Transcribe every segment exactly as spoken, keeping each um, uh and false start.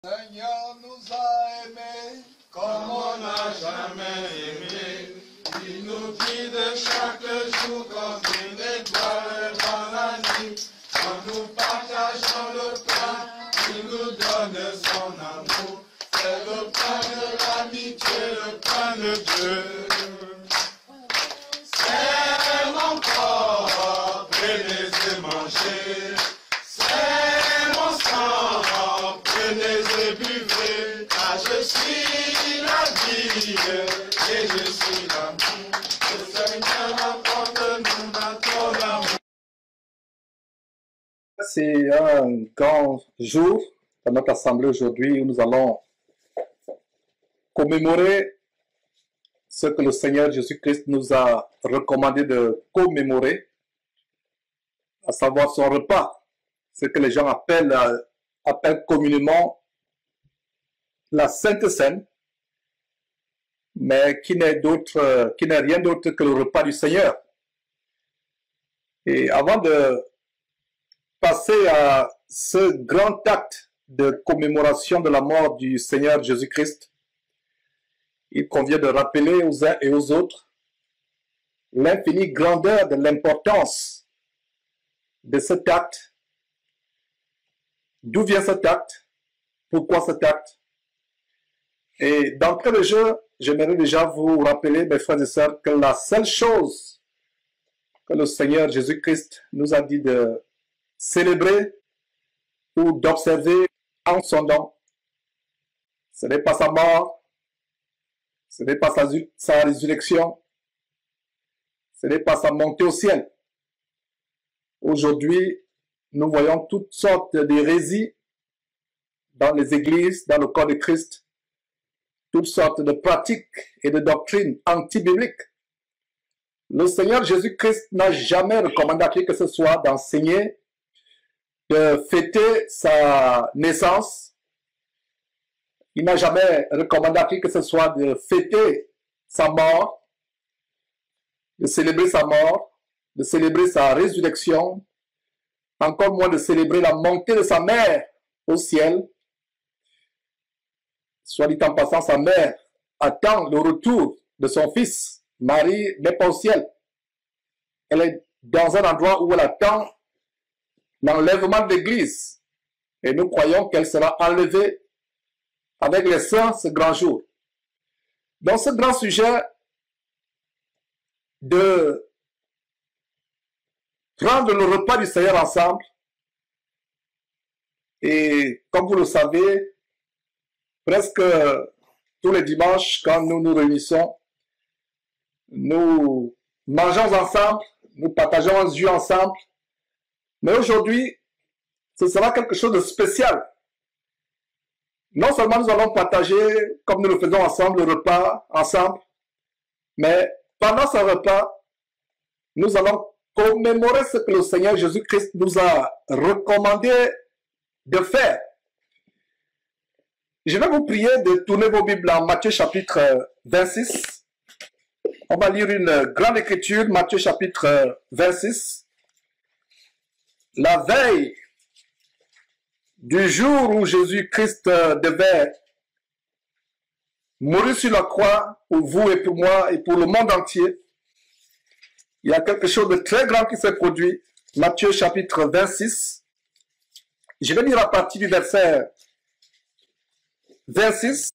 Seigneur nous a aimés comme on n'a jamais aimé. Il nous guide chaque jour comme une étoile dans la nuit. Quand nous partageons le pain, il nous donne son amour. C'est le pain de l'amitié, le pain de Dieu. C'est mon corps, prenez et mangez. C'est mon sang, prenez et buvez. Car je suis la vie et je suis l'amour. Le Seigneur apporte-nous dans ton amour. C'est un grand jour dans notre assemblée aujourd'hui où nous allons commémorer ce que le Seigneur Jésus-Christ nous a recommandé de commémorer, à savoir son repas, ce que les gens appellent, euh, appellent communément la Sainte Seine, mais qui n'est d'autre, euh, qui n'est rien d'autre que le repas du Seigneur. Et avant de passer à ce grand acte de commémoration de la mort du Seigneur Jésus-Christ, il convient de rappeler aux uns et aux autres l'infinie grandeur de l'importance de cet acte. D'où vient cet acte? Pourquoi cet acte? Et d'entrée de jeu, j'aimerais déjà vous rappeler, mes frères et sœurs, que la seule chose que le Seigneur Jésus-Christ nous a dit de célébrer ou d'observer en son nom, ce n'est pas sa mort, ce n'est pas sa, sa résurrection, ce n'est pas sa montée au ciel. Aujourd'hui, nous voyons toutes sortes d'hérésies dans les églises, dans le corps de Christ, toutes sortes de pratiques et de doctrines anti-bibliques. Le Seigneur Jésus-Christ n'a jamais recommandé à qui que ce soit d'enseigner, de fêter sa naissance. Il n'a jamais recommandé à qui que ce soit de fêter sa mort, de célébrer sa mort, de célébrer sa résurrection, encore moins de célébrer la montée de sa mère au ciel. Soit dit en passant, sa mère attend le retour de son fils. Marie n'est pas au ciel. Elle est dans un endroit où elle attend l'enlèvement de l'Église. Et nous croyons qu'elle sera enlevée avec les saints ce grand jour. Dans ce grand sujet de prendre le repas du Seigneur ensemble, et comme vous le savez, presque tous les dimanches, quand nous nous réunissons, nous mangeons ensemble, nous partageons un jus ensemble, mais aujourd'hui, ce sera quelque chose de spécial. Non seulement nous allons partager, comme nous le faisons ensemble, le repas ensemble, mais pendant ce repas, nous allons commémorer ce que le Seigneur Jésus-Christ nous a recommandé de faire. Je vais vous prier de tourner vos Bibles en Matthieu chapitre vingt-six. On va lire une grande écriture, Matthieu chapitre vingt-six. La veille du jour où Jésus-Christ devait mourir sur la croix pour vous et pour moi et pour le monde entier, il y a quelque chose de très grand qui s'est produit. Matthieu chapitre vingt-six. Je vais lire à partir du verset vingt-six.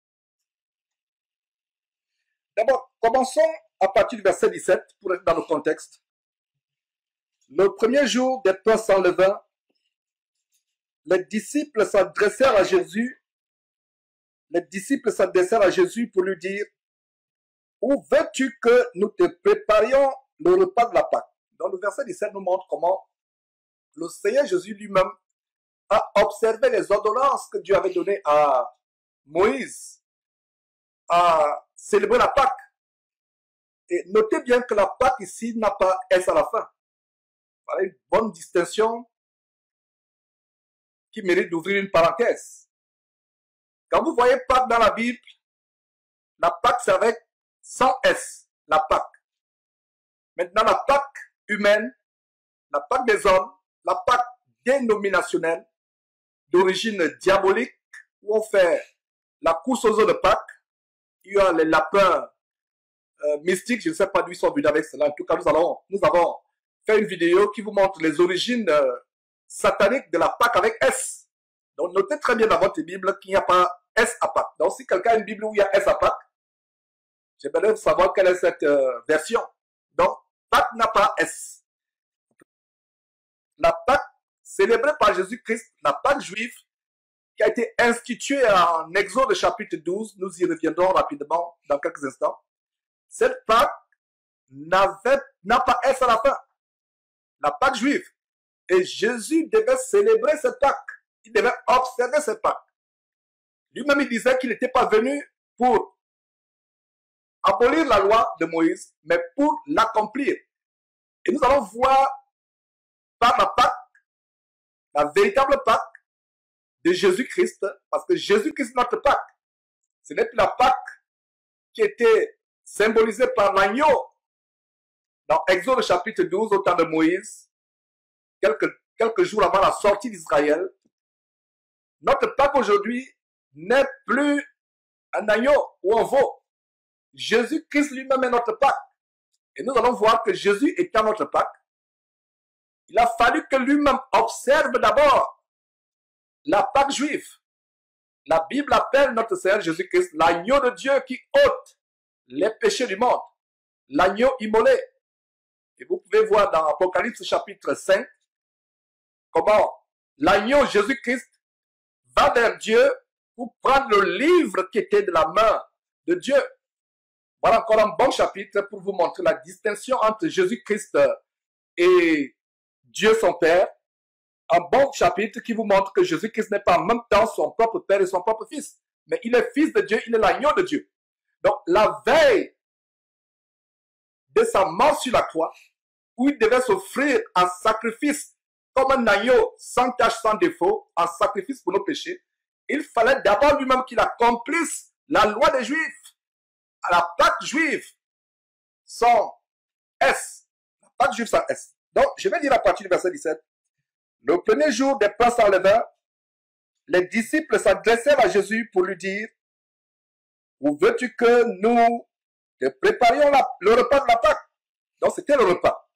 D'abord, commençons à partir du verset dix-sept pour être dans le contexte. Le premier jour des pains sans levain, les disciples s'adressèrent à Jésus. Les disciples s'adressèrent à Jésus pour lui dire: où veux-tu que nous te préparions le repas de la Pâque? Dans le verset dix-sept nous montre comment le Seigneur Jésus lui-même a observé les ordonnances que Dieu avait données à Moïse à célébrer la Pâque. Et notez bien que la Pâque ici n'a pas S à la fin. Voilà une bonne distinction qui mérite d'ouvrir une parenthèse. Quand vous voyez Pâque dans la Bible, la Pâque c'est avec sans S, la Pâque. Maintenant la Pâque humaine, la Pâque des hommes, la Pâque dénominationnelle, d'origine diabolique, où on fait la course aux œufs de Pâques. Il y a les lapins euh, mystiques, je ne sais pas d'où ils sont venus avec cela. En tout cas, nous, allons, nous avons fait une vidéo qui vous montre les origines euh, sataniques de la Pâque avec S. Donc, notez très bien dans votre Bible qu'il n'y a pas S à Pâques. Donc, si quelqu'un a une Bible où il y a S à Pâques, j'aimerais savoir quelle est cette euh, version. Donc, Pâques n'a pas S. La Pâque célébrée par Jésus-Christ, la Pâque juive, qui a été instituée en Exode chapitre douze, nous y reviendrons rapidement dans quelques instants. Cette Pâque n'a pas S à la fin. La Pâque juive. Et Jésus devait célébrer cette Pâque. Il devait observer cette Pâque. Lui-même, il disait qu'il n'était pas venu pour abolir la loi de Moïse, mais pour l'accomplir. Et nous allons voir par la Pâque, la véritable Pâque de Jésus-Christ, parce que Jésus-Christ est notre Pâque. Ce n'est plus la Pâque qui était symbolisée par l'agneau dans Exode chapitre douze au temps de Moïse, quelques, quelques jours avant la sortie d'Israël. Notre Pâque aujourd'hui n'est plus un agneau ou un veau. Jésus-Christ lui-même est notre Pâque. Et nous allons voir que Jésus étant notre Pâque, il a fallu que lui-même observe d'abord la Pâque juive. La Bible appelle notre Seigneur Jésus-Christ l'agneau de Dieu qui ôte les péchés du monde. L'agneau immolé. Et vous pouvez voir dans Apocalypse chapitre cinq comment l'agneau Jésus-Christ va vers Dieu pour prendre le livre qui était de la main de Dieu. Voilà encore un bon chapitre pour vous montrer la distinction entre Jésus-Christ et Dieu son Père. Un bon chapitre qui vous montre que Jésus-Christ n'est pas en même temps son propre Père et son propre Fils. Mais il est Fils de Dieu, il est l'agneau de Dieu. Donc la veille de sa mort sur la croix, où il devait s'offrir un sacrifice comme un agneau sans tache, sans défaut, un sacrifice pour nos péchés, il fallait d'abord lui-même qu'il accomplisse la loi des Juifs. À la Pâque juive, sans S. La Pâque juive sans S. Donc, je vais dire à partir du verset dix-sept. Le premier jour des pains sans levain, les disciples s'adressèrent à Jésus pour lui dire, où veux-tu que nous te préparions la, le repas de la Pâque? Donc, c'était le repas.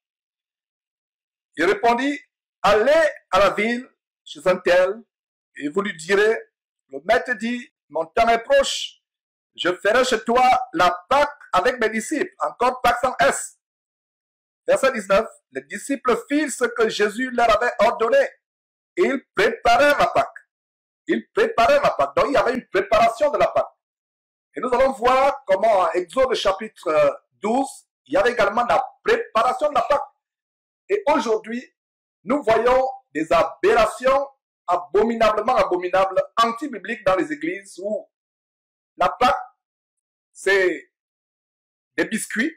Il répondit, allez à la ville, chez un tel, et vous lui direz, le maître dit, mon temps est proche. Je ferai chez toi la Pâque avec mes disciples. Encore Pâque sans S. Verset dix-neuf. Les disciples firent ce que Jésus leur avait ordonné. Et ils préparèrent la Pâque. Ils préparèrent la Pâque. Donc il y avait une préparation de la Pâque. Et nous allons voir comment en Exode chapitre douze, il y avait également la préparation de la Pâque. Et aujourd'hui, nous voyons des aberrations abominablement abominables, anti-bibliques dans les églises où la Pâque, c'est des biscuits.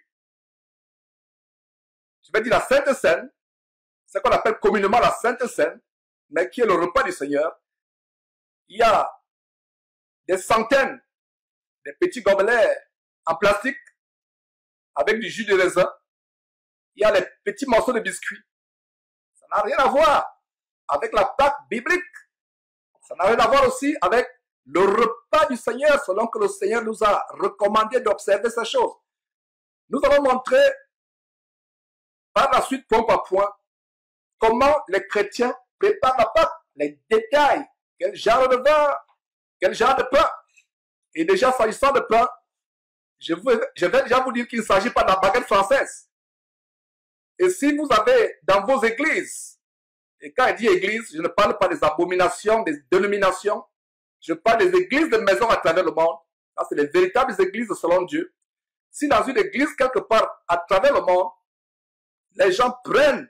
Je vais dire la Sainte Seine, ce qu'on appelle communément la Sainte Seine, mais qui est le repas du Seigneur. Il y a des centaines de petits gobelets en plastique avec du jus de raisin. Il y a les petits morceaux de biscuits. Ça n'a rien à voir avec la Pâque biblique. Ça n'a rien à voir aussi avec le repas du Seigneur, selon que le Seigneur nous a recommandé d'observer ces choses. Nous allons montrer par la suite, point par point, comment les chrétiens préparent la Pâque, les détails, quel genre de vin, quel genre de pain. Et déjà, s'agissant de pain, je, vous, je vais déjà vous dire qu'il ne s'agit pas de la baguette française. Et si vous avez dans vos églises, et quand je dis église, je ne parle pas des abominations, des dénominations, je parle des églises de maison à travers le monde. Ça, c'est les véritables églises selon Dieu. Si dans une église, quelque part, à travers le monde, les gens prennent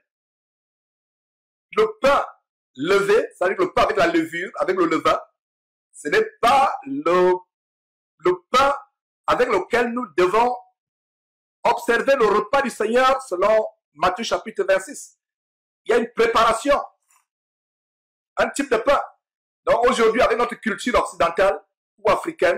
le pain levé, c'est-à-dire le pain avec la levure, avec le levain, ce n'est pas le, le pain avec lequel nous devons observer le repas du Seigneur selon Matthieu chapitre vingt-six. Il y a une préparation, un type de pain. Donc aujourd'hui, avec notre culture occidentale ou africaine,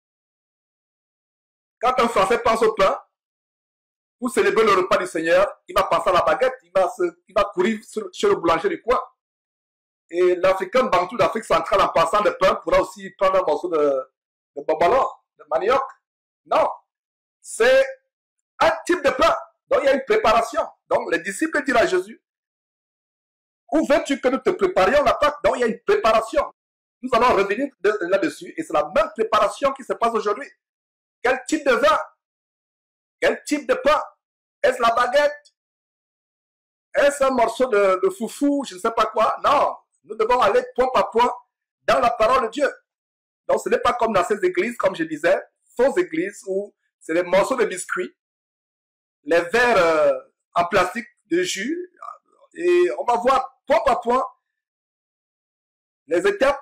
quand un Français pense au pain, pour célébrer le repas du Seigneur, il va penser à la baguette, il va, se, il va courir chez le boulanger du coin. Et l'Africain bantou d'Afrique centrale, en passant de pain, pourra aussi prendre un morceau de, de babalon, de manioc. Non. C'est un type de pain. Donc, il y a une préparation. Donc, les disciples dirent à Jésus, où veux-tu que nous te préparions la Pâque? Donc, il y a une préparation. Nous allons revenir là-dessus. Et c'est la même préparation qui se passe aujourd'hui. Quel type de vin? Quel type de pain? Est-ce la baguette? Est-ce un morceau de, de foufou? Je ne sais pas quoi. Non. Nous devons aller point par point dans la parole de Dieu. Donc, ce n'est pas comme dans ces églises, comme je disais, fausses églises où c'est des morceaux de biscuits, les verres euh, en plastique de jus. Et on va voir point par point les étapes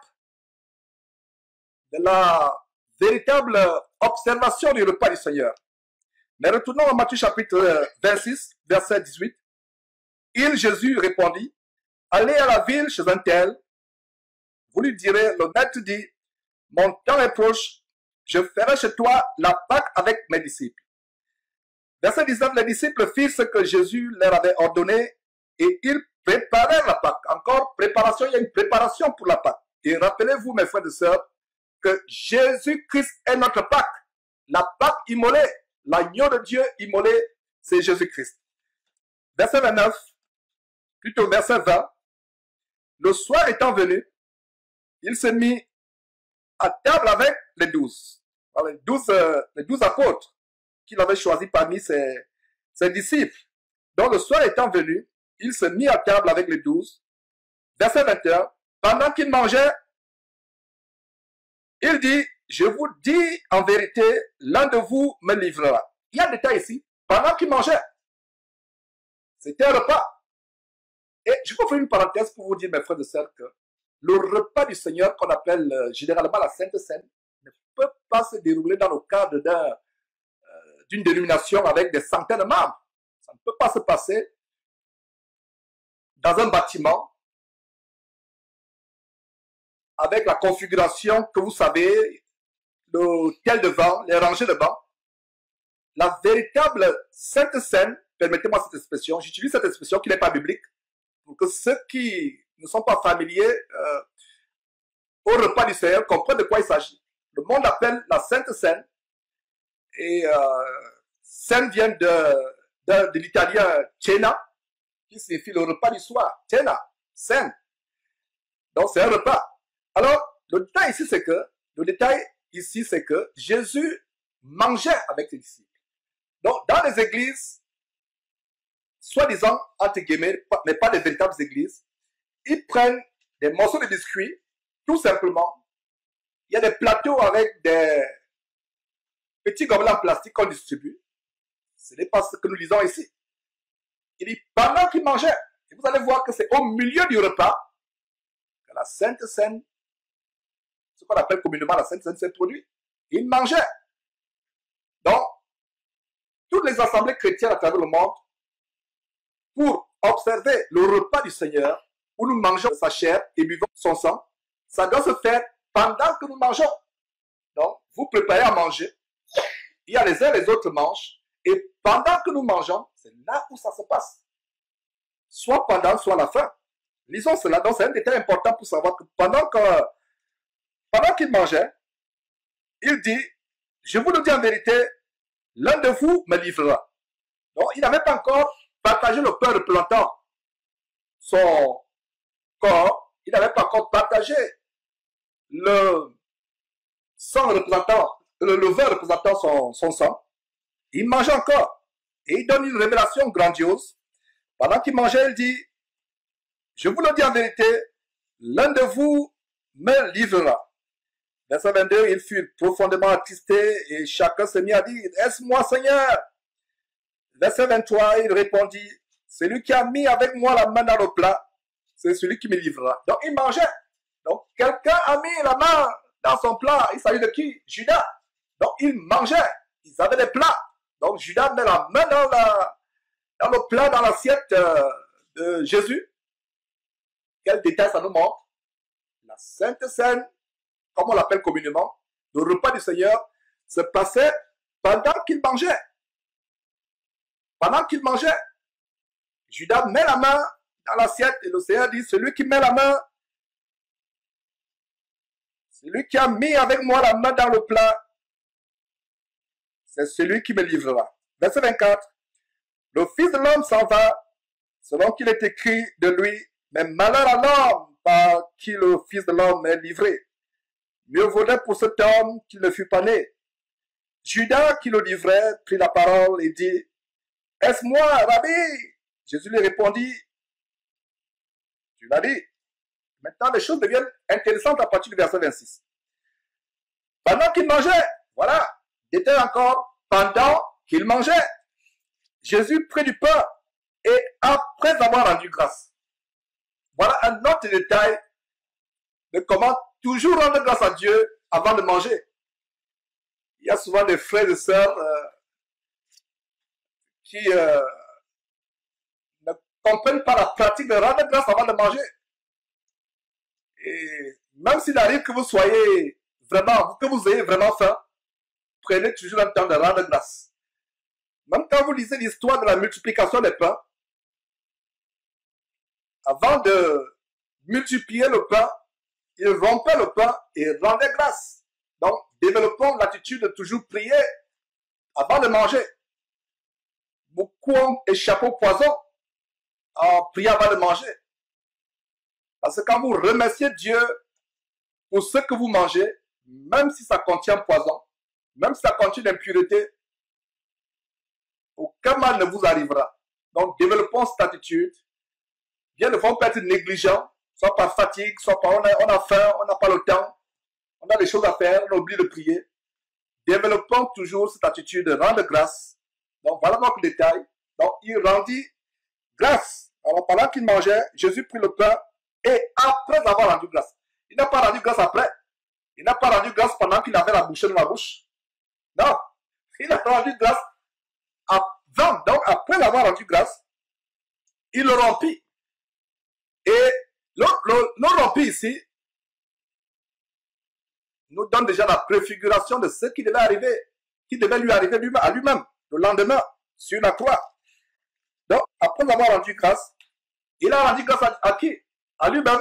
de la véritable observation du repas du Seigneur. Mais retournons à Matthieu chapitre vingt-six, verset dix-huit. Il, Jésus, répondit, allez à la ville chez un tel, vous lui direz, le maître dit, mon temps est proche, je ferai chez toi la Pâque avec mes disciples. Verset dix-neuf, les disciples firent ce que Jésus leur avait ordonné et ils préparèrent la Pâque. Encore, préparation, il y a une préparation pour la Pâque. Et rappelez-vous, mes frères et sœurs, que Jésus-Christ est notre Pâque. La Pâque immolée, l'agneau de Dieu immolé, c'est Jésus-Christ. Verset vingt-neuf, plutôt verset vingt, le soir étant venu, il s'est mis à table avec les douze, les douze, euh, les douze apôtres qu'il avait choisis parmi ses, ses disciples. Donc le soir étant venu, il s'est mis à table avec les douze. Verset vingt et un, pendant qu'il mangeait, il dit, je vous dis en vérité, l'un de vous me livrera. Il y a un détail ici, pendant qu'il mangeait. C'était un repas. Et je peux faire une parenthèse pour vous dire, mes frères et sœurs, que le repas du Seigneur, qu'on appelle euh, généralement la Sainte Seine, ne peut pas se dérouler dans le cadre d'un, euh, d'une dénomination avec des centaines de membres. Ça ne peut pas se passer dans un bâtiment avec la configuration que vous savez, le tel de banc, les rangées de bancs. La véritable Sainte Seine, permettez-moi cette expression, j'utilise cette expression qui n'est pas biblique, pour que ceux qui ne sont pas familiers euh, au repas du Seigneur comprennent de quoi il s'agit. Le monde appelle la Sainte Seine, et euh, Seine vient de, de, de l'italien cena, qui signifie le repas du soir. Cena, Seine. Donc c'est un repas. Alors, le détail ici, c'est que, le détail ici, c'est que Jésus mangeait avec ses disciples. Donc, dans les églises, soi-disant, entre guillemets, mais pas des véritables églises, ils prennent des morceaux de biscuits, tout simplement. Il y a des plateaux avec des petits gobelets en plastique qu'on distribue. Ce n'est pas ce que nous lisons ici. Il dit, pendant qu'il mangeait, et vous allez voir que c'est au milieu du repas que la Sainte Seine, ce qu'on appelle communément la Sainte Seine, s'est produite. Il mangeait. Donc, toutes les assemblées chrétiennes à travers le monde, pour observer le repas du Seigneur, où nous mangeons sa chair et buvons son sang, ça doit se faire pendant que nous mangeons. Donc, vous préparez à manger, il y a les uns et les autres mangent, et pendant que nous mangeons, c'est là où ça se passe. Soit pendant, soit à la fin. Lisons cela, donc c'est un détail important pour savoir que pendant que, pendant qu'il mangeait, il dit, je vous le dis en vérité, l'un de vous me livrera. Donc, il n'avait pas encore partagé le pain représentant son corps, il n'avait pas encore partagé le sang représentant, le, le vin représentant son, son sang. Il mangeait encore. Et il donne une révélation grandiose. Pendant qu'il mangeait, il dit, je vous le dis en vérité, l'un de vous me livrera. Verset vingt-deux, il fut profondément attristé et chacun se mit à dire, est-ce moi, Seigneur? Verset vingt-trois, il répondit, celui qui a mis avec moi la main dans le plat, c'est celui qui me livrera. Donc il mangeait. Donc quelqu'un a mis la main dans son plat. Il s'agit de qui? Judas. Donc il mangeait. Ils avaient des plats. Donc Judas met la main dans, la, dans le plat, dans l'assiette euh, de Jésus. Quel détail ça nous montre? La Sainte Seine, comme on l'appelle communément, le repas du Seigneur, se passait pendant qu'il mangeait. Pendant qu'il mangeait, Judas met la main dans l'assiette et le Seigneur dit, celui qui met la main Celui qui a mis avec moi la main dans le plat, c'est celui qui me livrera. Verset vingt-quatre. Le Fils de l'homme s'en va, selon qu'il est écrit de lui, mais malheur à l'homme par qui le Fils de l'homme est livré. Mieux vaudrait pour cet homme qu'il ne fût pas né. Judas, qui le livrait, prit la parole et dit, « Est-ce moi, Rabbi ?» Jésus lui répondit, « Tu l'as dit. » Maintenant, les choses deviennent intéressantes à partir du verset vingt-six. Pendant qu'il mangeait, voilà, était encore pendant qu'il mangeait. Jésus prit du pain et après avoir rendu grâce. Voilà un autre détail de comment toujours rendre grâce à Dieu avant de manger. Il y a souvent des frères et sœurs euh, qui euh, ne comprennent pas la pratique de rendre grâce avant de manger. Et même s'il arrive que vous soyez vraiment, que vous ayez vraiment faim, prenez toujours le temps de rendre grâce. Même quand vous lisez l'histoire de la multiplication des pains, avant de multiplier le pain, il rompait le pain et rendait grâce. Donc, développons l'attitude de toujours prier avant de manger. Beaucoup ont échappé au poison en priant avant de manger. Parce que quand vous remerciez Dieu pour ce que vous mangez, même si ça contient poison, même si ça contient l'impureté, aucun mal ne vous arrivera. Donc, développons cette attitude. Bien ne faut pas être négligent, soit par fatigue, soit par on a, on a faim, on n'a pas le temps, on a des choses à faire, on oublie de prier. Développons toujours cette attitude de rendre grâce. Donc, voilà notre détail. Donc, il rendit grâce. Alors, pendant qu'il mangeait, Jésus prit le pain et après avoir rendu grâce. Il n'a pas rendu grâce après. Il n'a pas rendu grâce pendant qu'il avait la bouchée dans la bouche. Non. Il a rendu grâce avant. Donc, après avoir rendu grâce, il le rompit. Et le, le, le rompi ici nous donne déjà la préfiguration de ce qui devait arriver, qui devait lui arriver lui à lui-même, le lendemain, sur la croix. Donc, après avoir rendu grâce, il a rendu grâce à, à qui? À lui-même.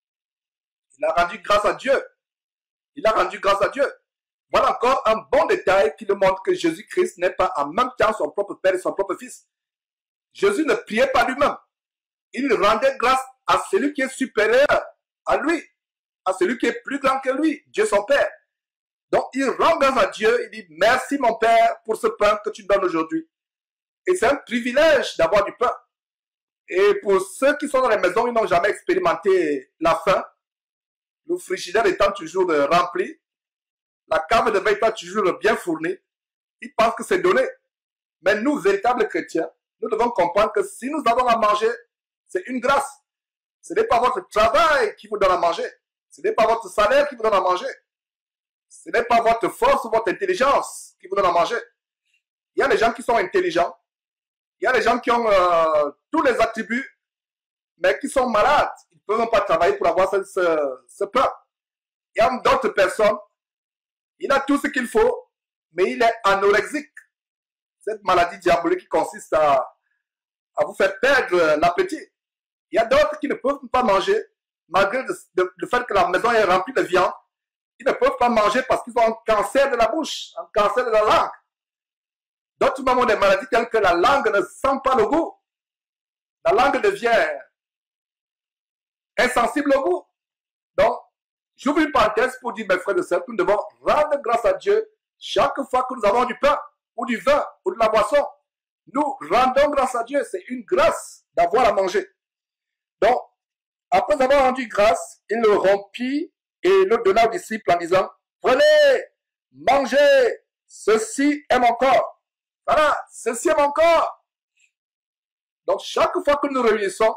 Il a rendu grâce à Dieu. Il a rendu grâce à Dieu. Voilà encore un bon détail qui nous montre que Jésus-Christ n'est pas en même temps son propre Père et son propre Fils. Jésus ne priait pas lui-même. Il rendait grâce à celui qui est supérieur à lui, à celui qui est plus grand que lui, Dieu son Père. Donc il rend grâce à Dieu, il dit merci mon Père pour ce pain que tu donnes aujourd'hui. Et c'est un privilège d'avoir du pain. Et pour ceux qui sont dans les maisons, ils n'ont jamais expérimenté la faim, le frigidaire étant toujours rempli, la cave devait être toujours bien fournie, ils pensent que c'est donné. Mais nous, véritables chrétiens, nous devons comprendre que si nous avons à manger, c'est une grâce. Ce n'est pas votre travail qui vous donne à manger. Ce n'est pas votre salaire qui vous donne à manger. Ce n'est pas votre force ou votre intelligence qui vous donne à manger. Il y a des gens qui sont intelligents. Il y a des gens qui ont euh, tous les attributs, mais qui sont malades. Ils ne peuvent pas travailler pour avoir ce, ce, ce pain. Il y a d'autres personnes, il a tout ce qu'il faut, mais il est anorexique. Cette maladie diabolique qui consiste à, à vous faire perdre l'appétit. Il y a d'autres qui ne peuvent pas manger, malgré le, le, le fait que la maison est remplie de viande. Ils ne peuvent pas manger parce qu'ils ont un cancer de la bouche, un cancer de la langue. D'autres même ont des maladies telles que la langue ne sent pas le goût. La langue devient insensible au goût. Donc, j'ouvre une parenthèse pour dire, mes frères et sœurs, que nous devons rendre grâce à Dieu chaque fois que nous avons du pain, ou du vin, ou de la boisson. Nous rendons grâce à Dieu. C'est une grâce d'avoir à manger. Donc, après avoir rendu grâce, il le rompit et le donna aux disciples en disant, prenez, mangez, ceci est mon corps. Voilà, ceci est mon corps. Donc, chaque fois que nous réunissons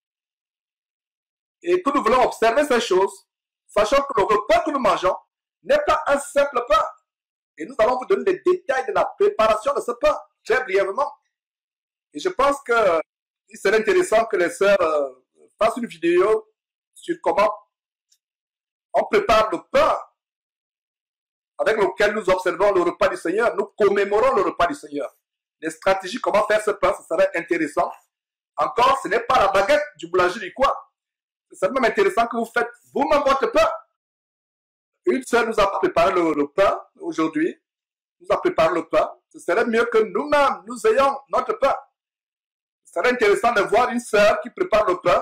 et que nous voulons observer ces choses, sachant que le repas que nous mangeons n'est pas un simple pain. Et nous allons vous donner les détails de la préparation de ce pain, très brièvement. Et je pense que il serait intéressant que les sœurs euh, fassent une vidéo sur comment on prépare le pain avec lequel nous observons le repas du Seigneur. Nous commémorons le repas du Seigneur. Les stratégies, comment faire ce pain, ce serait intéressant. Encore, ce n'est pas la baguette du boulanger du coin. C'est même intéressant que vous faites vous-même votre pain. Une sœur nous a préparé le, le pain aujourd'hui, nous a préparé le pain. Ce serait mieux que nous-mêmes, nous ayons notre pain. Ce serait intéressant de voir une sœur qui prépare le pain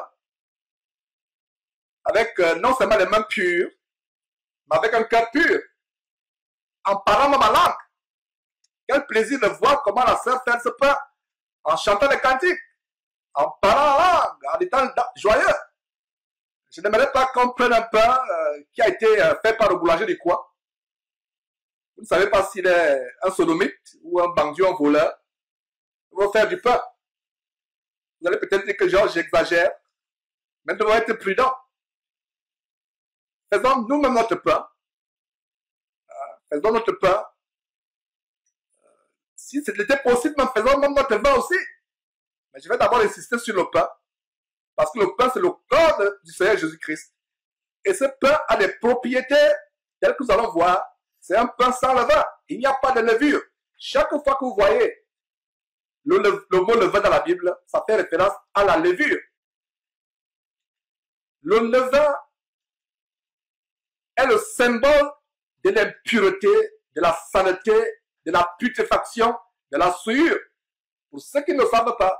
avec euh, non seulement les mains pures, mais avec un cœur pur, en parlant dans ma langue. Quel plaisir de voir comment la sœur fait ce pain, en chantant les cantiques, en parlant en langue, en étant joyeux. Je n'aimerais pas qu'on prenne un pain euh, qui a été euh, fait par le boulanger du coin. Vous ne savez pas s'il est un sodomite ou un bandit ou un voleur. Il va faire du pain. Vous allez peut-être dire que genre j'exagère, mais nous devons être prudents. Faisons nous-mêmes notre pain. Euh, faisons notre pain. Euh, si c'était possible, même faisons même notre vin aussi. Mais je vais d'abord insister sur le pain. Parce que le pain, c'est le corps de, du Seigneur Jésus-Christ. Et ce pain a des propriétés telles que nous allons voir. C'est un pain sans levain. Il n'y a pas de levure. Chaque fois que vous voyez le, le, le mot levain dans la Bible, ça fait référence à la levure. Le levain est le symbole de l'impureté, de la saleté, de la putréfaction, de la souillure. Pour ceux qui ne le savent pas,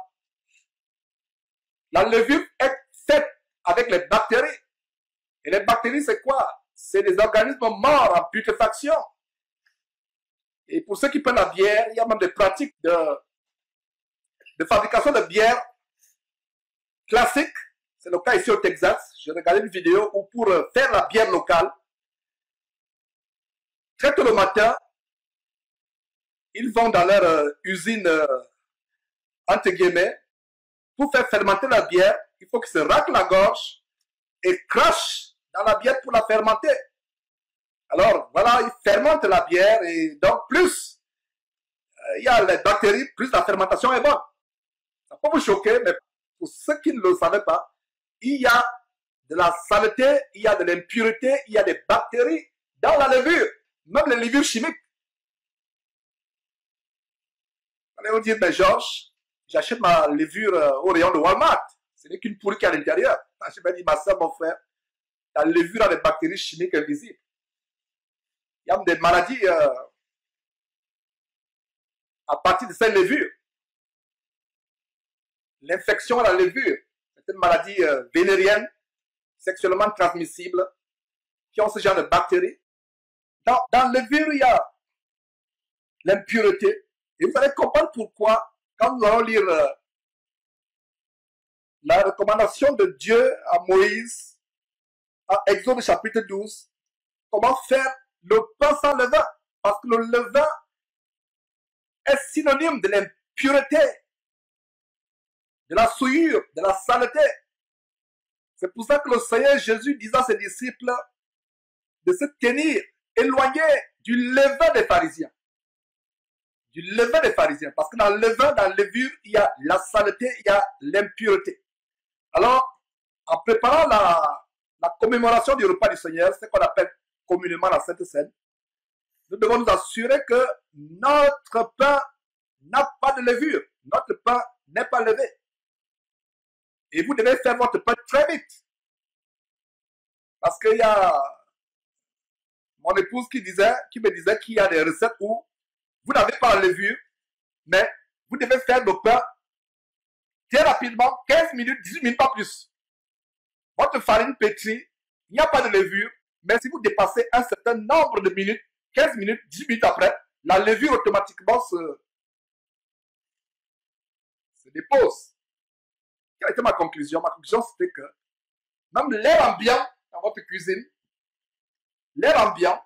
la levure est faite avec les bactéries. Et les bactéries, c'est quoi? C'est des organismes morts en putréfaction. Et pour ceux qui prennent la bière, il y a même des pratiques de, de fabrication de bière classique. C'est le cas ici au Texas. J'ai regardé une vidéo où pour faire la bière locale, très tôt le matin, ils vont dans leur euh, usine, euh, entre guillemets, pour faire fermenter la bière, il faut qu'ils se raclent la gorge et crachent dans la bière pour la fermenter. Alors, voilà, ils fermentent la bière et donc plus euh, il y a les bactéries, plus la fermentation est bonne. Ça peut vous choquer, mais pour ceux qui ne le savaient pas, il y a de la saleté, il y a de l'impureté, il y a des bactéries dans la levure, même les levures chimiques. Allez vous dire, mais Georges, j'achète ma levure euh, au rayon de Walmart. Ce n'est qu'une pourrie qui est à l'intérieur. Je vais dire, ma soeur, mon frère, la levure a des bactéries chimiques invisibles. Il y a des maladies euh, à partir de cette levure. L'infection à la levure, c'est une maladie euh, vénérienne, sexuellement transmissible, qui ont ce genre de bactéries. Dans, dans la levure, il y a l'impureté. Et vous allez comprendre pourquoi, quand nous allons lire euh, la recommandation de Dieu à Moïse, à Exode chapitre douze, comment faire le pain sans levain. Parce que le levain est synonyme de l'impureté, de la souillure, de la saleté. C'est pour ça que le Seigneur Jésus disait à ses disciples de se tenir éloignés du levain des pharisiens. Du levain des pharisiens. Parce que dans le levain, dans la levure, il y a la saleté, il y a l'impureté. Alors, en préparant la, la commémoration du repas du Seigneur, ce qu'on appelle communément la Sainte Seine, nous devons nous assurer que notre pain n'a pas de levure. Notre pain n'est pas levé. Et vous devez faire votre pain très vite. Parce qu'il y a mon épouse qui disait, qui me disait qu'il y a des recettes où vous n'avez pas la levure, mais vous devez faire le pain très rapidement, quinze minutes, dix-huit minutes, pas plus. Votre farine pétrie, il n'y a pas de levure, mais si vous dépassez un certain nombre de minutes, quinze minutes, dix minutes après, la levure automatiquement se, se dépose. Quelle était ma conclusion? Ma conclusion, c'était que même l'air ambiant dans votre cuisine, l'air ambiant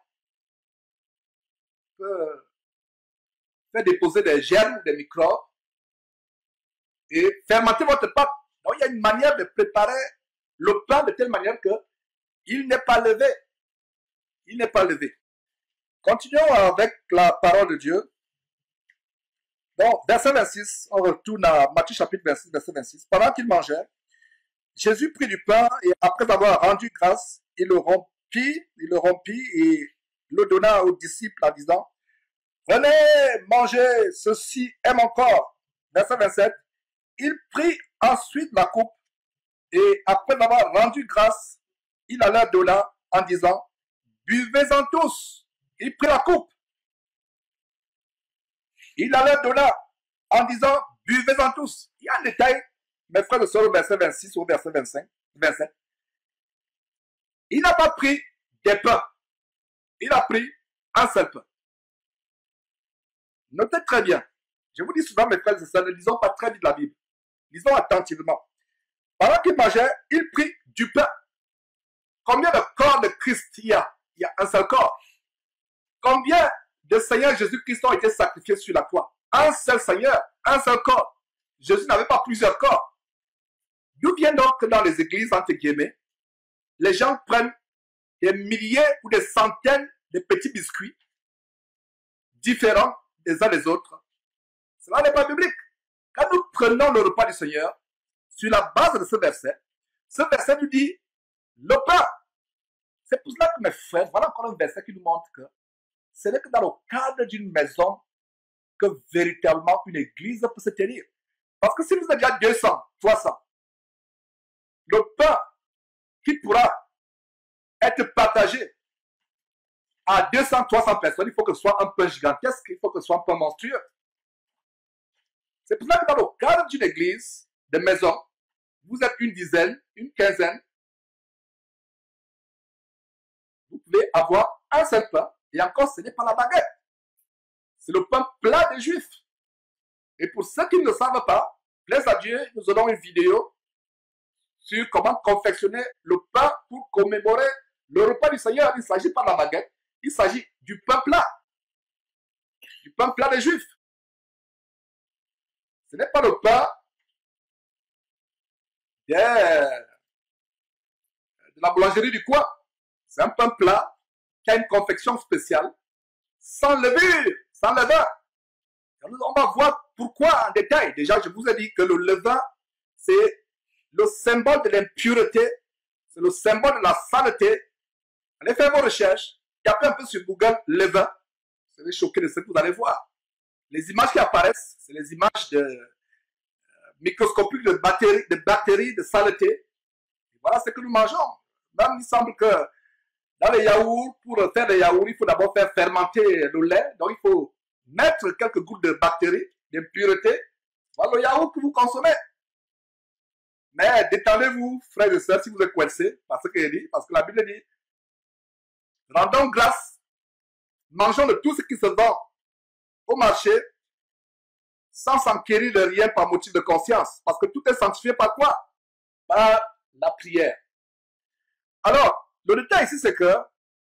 peut faire déposer des germes, des microbes et fermenter votre pâte. Donc, il y a une manière de préparer le pain de telle manière que il n'est pas levé. Il n'est pas levé. Continuons avec la parole de Dieu. Donc, verset vingt-six, on retourne à Matthieu chapitre vingt-six, verset vingt-six. Pendant qu'il mangeait, Jésus prit du pain et après avoir rendu grâce, il le rompit, il le rompit et le donna aux disciples en disant, venez manger, ceci est mon corps. Verset vingt-sept, il prit ensuite la coupe et après avoir rendu grâce, il la leur donna en disant, buvez-en tous. Il prit la coupe. Il la leur donna en disant, buvez-en tous. Il y a un détail, mes frères et sœurs, au verset vingt-six ou au verset vingt-cinq, vingt-sept. Il n'a pas pris des pains. Il a pris un seul pain. Notez très bien. Je vous dis souvent, mes frères et sœurs, ne lisons pas très vite la Bible. Lisons attentivement. Pendant qu'il mangeait, il prit du pain. Combien de corps de Christ il y a? Il y a un seul corps. Combien de Seigneurs Jésus-Christ ont été sacrifiés sur la croix? Un seul Seigneur, un seul corps. Jésus n'avait pas plusieurs corps. D'où vient donc que dans les églises, entre guillemets, les gens prennent des milliers ou des centaines de petits biscuits différents des uns des autres? Cela n'est pas biblique. Quand nous prenons le repas du Seigneur, sur la base de ce verset, ce verset nous dit le pain. C'est pour cela que mes frères, voilà encore un verset qui nous montre que ce n'est que dans le cadre d'une maison que véritablement une église peut se tenir. Parce que si vous êtes déjà deux cents, trois cents, le pain qui pourra être partagé à deux cents, trois cents personnes, il faut que ce soit un pain gigantesque, il faut que ce soit un pain monstrueux. C'est pour ça que dans le cadre d'une église, de maison, vous êtes une dizaine, une quinzaine, vous pouvez avoir un seul pain, et encore ce n'est pas la baguette. C'est le pain plat des Juifs. Et pour ceux qui ne le savent pas, plaise à Dieu, nous aurons une vidéo sur comment confectionner le pain pour commémorer le repas du Seigneur. Il ne s'agit pas de la baguette, il s'agit du pain plat. Du pain plat des Juifs. Ce n'est pas le pain de, de la boulangerie du coin. C'est un pain plat qui a une confection spéciale, sans levure, sans levain. On va voir pourquoi en détail. Déjà, je vous ai dit que le levain, c'est le symbole de l'impureté, c'est le symbole de la saleté. Allez faire vos recherches, tapez un peu sur Google levain. Vous serez choqué de ce que vous allez voir. Les images qui apparaissent, c'est les images de, euh, microscopiques de bactéries, de bactéries, de saleté. Et voilà ce que nous mangeons. Même il semble que dans les yaourts, pour faire des yaourts, il faut d'abord faire fermenter le lait. Donc il faut mettre quelques gouttes de bactéries, d'impuretés. Voilà le yaourt que vous consommez. Mais détendez-vous, frères et sœurs, si vous êtes coincés, parce que, dit, parce que la Bible dit, rendons grâce, mangeons de tout ce qui se vend au marché, sans s'enquérir de rien par motif de conscience. Parce que tout est sanctifié par quoi? Par la prière. Alors, le détail ici, c'est que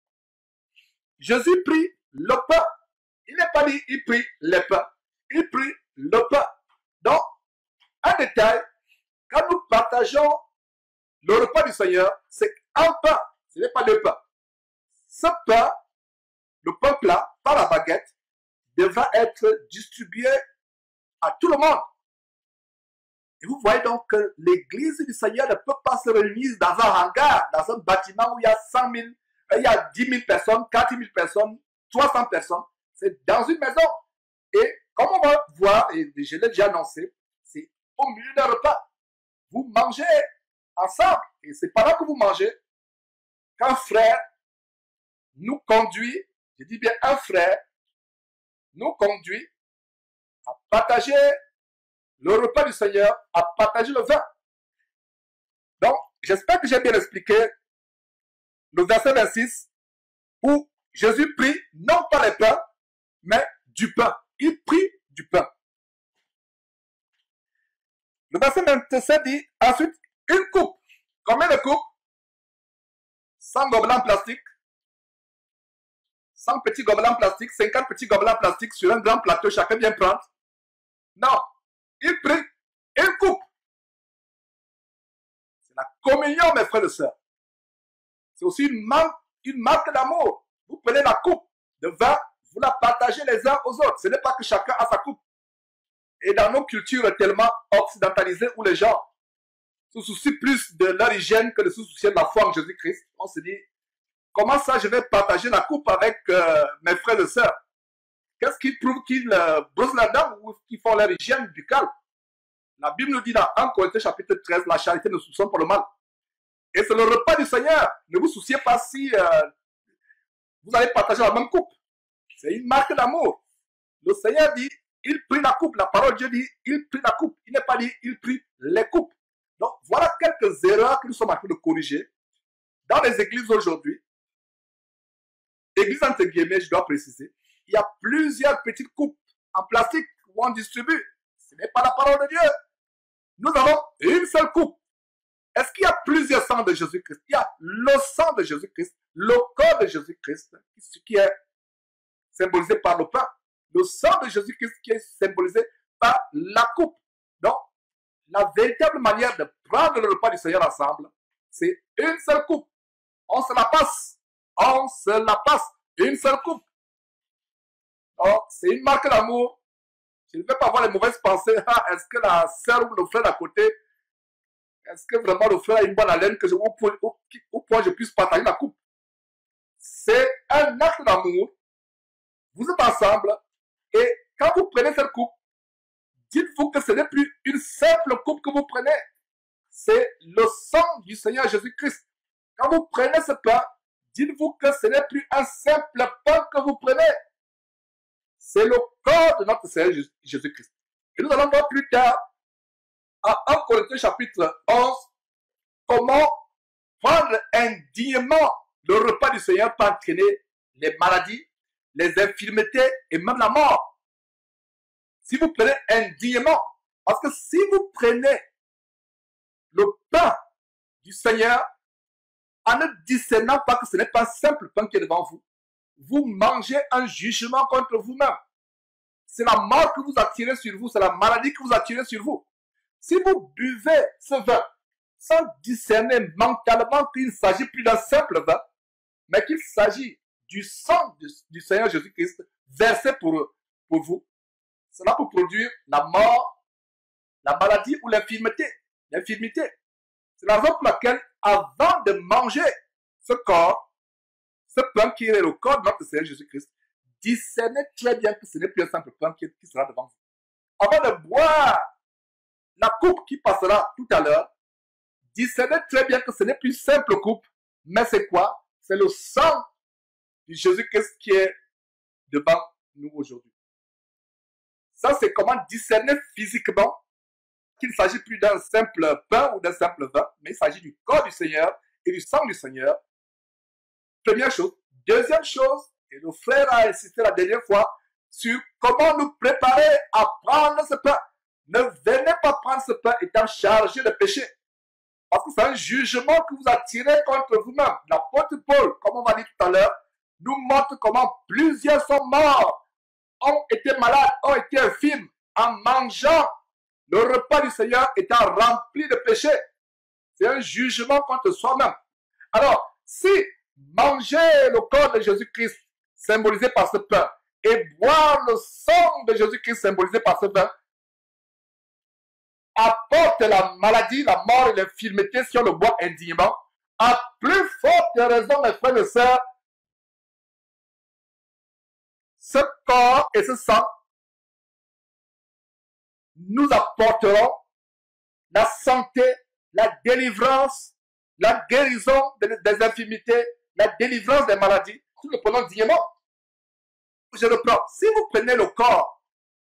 Jésus prit le pain. Il n'est pas dit, il prit les pains. Il prit le pain. Donc, un détail, quand nous partageons le repas du Seigneur, c'est un pain. Ce n'est pas deux pains. Ce pain, le pain plat, par la baguette, devra être distribué à tout le monde. Et vous voyez donc que l'église du Seigneur ne peut pas se réunir dans un hangar, dans un bâtiment où il y a cent mille, il y a dix mille personnes, quatre mille personnes, trois cents personnes. C'est dans une maison. Et comme on va voir, et je l'ai déjà annoncé, c'est au milieu d'un repas. Vous mangez ensemble. Et c'est pendant que vous mangez qu'un frère nous conduit, je dis bien un frère, nous conduit à partager le repas du Seigneur, à partager le vin. Donc, j'espère que j'ai bien expliqué le verset vingt-six où Jésus prit non pas les pains, mais du pain. Il prit du pain. Le verset vingt-sept dit ensuite une coupe. Combien de coupes? cent gobelins en plastique. cent petits gobelins en plastique, cinquante petits gobelins en plastique sur un grand plateau, chacun vient prendre. Non, il prit une coupe. C'est la communion, mes frères et sœurs. C'est aussi une marque, une marque d'amour. Vous prenez la coupe de vin, vous la partagez les uns aux autres. Ce n'est pas que chacun a sa coupe. Et dans nos cultures tellement occidentalisées où les gens se soucient plus de leur hygiène que de se soucier de la foi en Jésus-Christ, on se dit, comment ça je vais partager la coupe avec euh, mes frères et sœurs? Qu'est-ce qui prouve qu'ils euh, brossent la dent ou qu'ils font leur hygiène buccale? La Bible nous dit dans un Corinthiens chapitre treize, la charité ne soupçonne pas le mal. Et c'est le repas du Seigneur. Ne vous souciez pas si euh, vous allez partager la même coupe. C'est une marque d'amour. Le Seigneur dit, il prit la coupe. La parole de Dieu dit, il prit la coupe. Il n'est pas dit, il prit les coupes. Donc, voilà quelques erreurs que nous sommes en train de corriger dans les églises aujourd'hui. Église entre guillemets, je dois préciser. Il y a plusieurs petites coupes en plastique où on distribue. Ce n'est pas la parole de Dieu. Nous avons une seule coupe. Est-ce qu'il y a plusieurs sangs de Jésus-Christ? Il y a le sang de Jésus-Christ, le corps de Jésus-Christ, qui est symbolisé par le pain. Le sang de Jésus-Christ qui est symbolisé par la coupe. Donc, la véritable manière de prendre le repas du Seigneur ensemble, c'est une seule coupe. On se la passe. On se la passe. Une seule coupe. Donc, c'est une marque d'amour. Je ne vais pas avoir les mauvaises pensées. Ah, est-ce que la sœur ou le frère d'à côté, est-ce que vraiment le frère a une bonne haleine que je, au, point, au, au point je puisse partager la coupe? C'est un acte d'amour. Vous êtes ensemble et quand vous prenez cette coupe, dites-vous que ce n'est plus une simple coupe que vous prenez. C'est le sang du Seigneur Jésus-Christ. Quand vous prenez ce pain, dites-vous que ce n'est plus un simple pain que vous prenez. C'est le corps de notre Seigneur Jésus-Christ. Et nous allons voir plus tard, en un Corinthiens chapitre onze, comment prendre indignement le repas du Seigneur peut entraîner les maladies, les infirmités et même la mort. Si vous prenez indignement, parce que si vous prenez le pain du Seigneur en ne discernant pas que ce n'est pas un simple pain qui est devant vous, vous mangez un jugement contre vous-même. C'est la mort que vous attirez sur vous, c'est la maladie que vous attirez sur vous. Si vous buvez ce vin sans discerner mentalement qu'il ne s'agit plus d'un simple vin, mais qu'il s'agit du sang du, du Seigneur Jésus-Christ versé pour, pour vous, cela peut produire la mort, la maladie ou l'infirmité. L'infirmité. C'est la raison pour laquelle, avant de manger ce corps, ce pain qui est le corps de notre Seigneur Jésus-Christ, discernez très bien que ce n'est plus un simple pain qui, qui sera devant vous. Avant de boire la coupe qui passera tout à l'heure, discernez très bien que ce n'est plus une simple coupe, mais c'est quoi? C'est le sang de Jésus-Christ qui est devant nous aujourd'hui. Ça, c'est comment discerner physiquement qu'il ne s'agit plus d'un simple pain ou d'un simple vin, mais il s'agit du corps du Seigneur et du sang du Seigneur. Première chose. Deuxième chose, et le frère a insisté la dernière fois sur comment nous préparer à prendre ce pain. Ne venez pas prendre ce pain étant chargé de péché. Parce que c'est un jugement que vous attirez contre vous-même. L'apôtre Paul, comme on va dire tout à l'heure, nous montre comment plusieurs sont morts, ont été malades, ont été infirmes, en mangeant le repas du Seigneur étant rempli de péché. C'est un jugement contre soi-même. Alors, si manger le corps de Jésus-Christ symbolisé par ce pain et boire le sang de Jésus-Christ symbolisé par ce pain apporte la maladie, la mort et l'infirmité si on le boit indignement, à plus forte raison, mes frères et sœurs, ce corps et ce sang nous apporteront la santé, la délivrance, la guérison des infirmités, la délivrance des maladies. Tout le prenons dignement. Je reprends. Si vous prenez le corps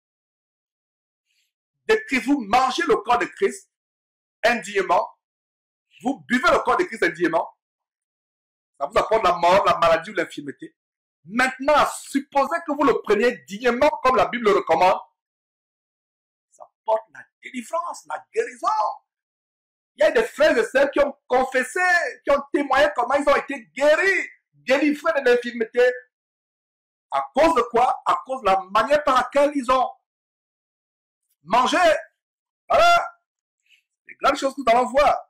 de Christ, vous mangez le corps de Christ indignement, vous buvez le corps de Christ indignement, ça vous apporte la mort, la maladie ou l'infirmité. Maintenant, supposez que vous le preniez dignement comme la Bible le recommande, ça porte la délivrance, la guérison. Il y a des frères et sœurs qui ont confessé, qui ont témoigné comment ils ont été guéris, délivrés de l'infirmité. À cause de quoi? À cause de la manière par laquelle ils ont mangé. Voilà. Les grandes choses que nous allons voir.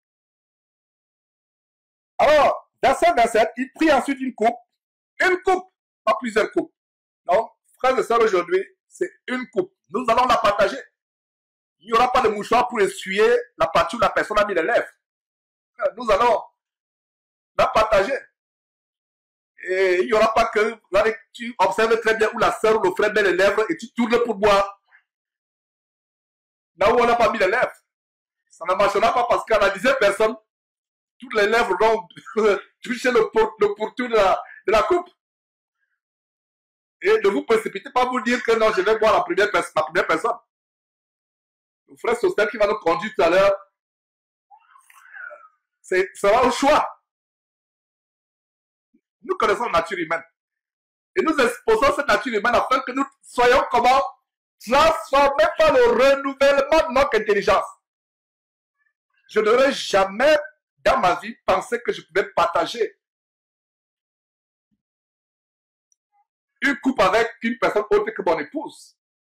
Alors, verset vingt-sept, il prit ensuite une coupe. Une coupe, pas plusieurs coupes. Donc, frères et sœurs, aujourd'hui, c'est une coupe. Nous allons la partager. Il n'y aura pas de mouchoir pour essuyer la partie où la personne a mis les lèvres. Nous allons la partager. Et il n'y aura pas que, là, tu observes très bien où la sœur ou le frère met les lèvres et tu tournes pour boire. Là où on n'a pas mis les lèvres. Ça ne marchera pas parce qu'à la dixième personne, toutes les lèvres vont toucher le, pour, le pourtour de la, de la coupe. Et ne vous précipitez pas vous dire que non, je vais boire la première, la première personne. Le frère Sostel qui va nous conduire tout à l'heure, c'est sera au choix. Nous connaissons la nature humaine. Et nous exposons cette nature humaine afin que nous soyons comment transformés par le renouvellement de notre intelligence. Je n'aurais jamais dans ma vie pensé que je pouvais partager une coupe avec une personne autre que mon épouse.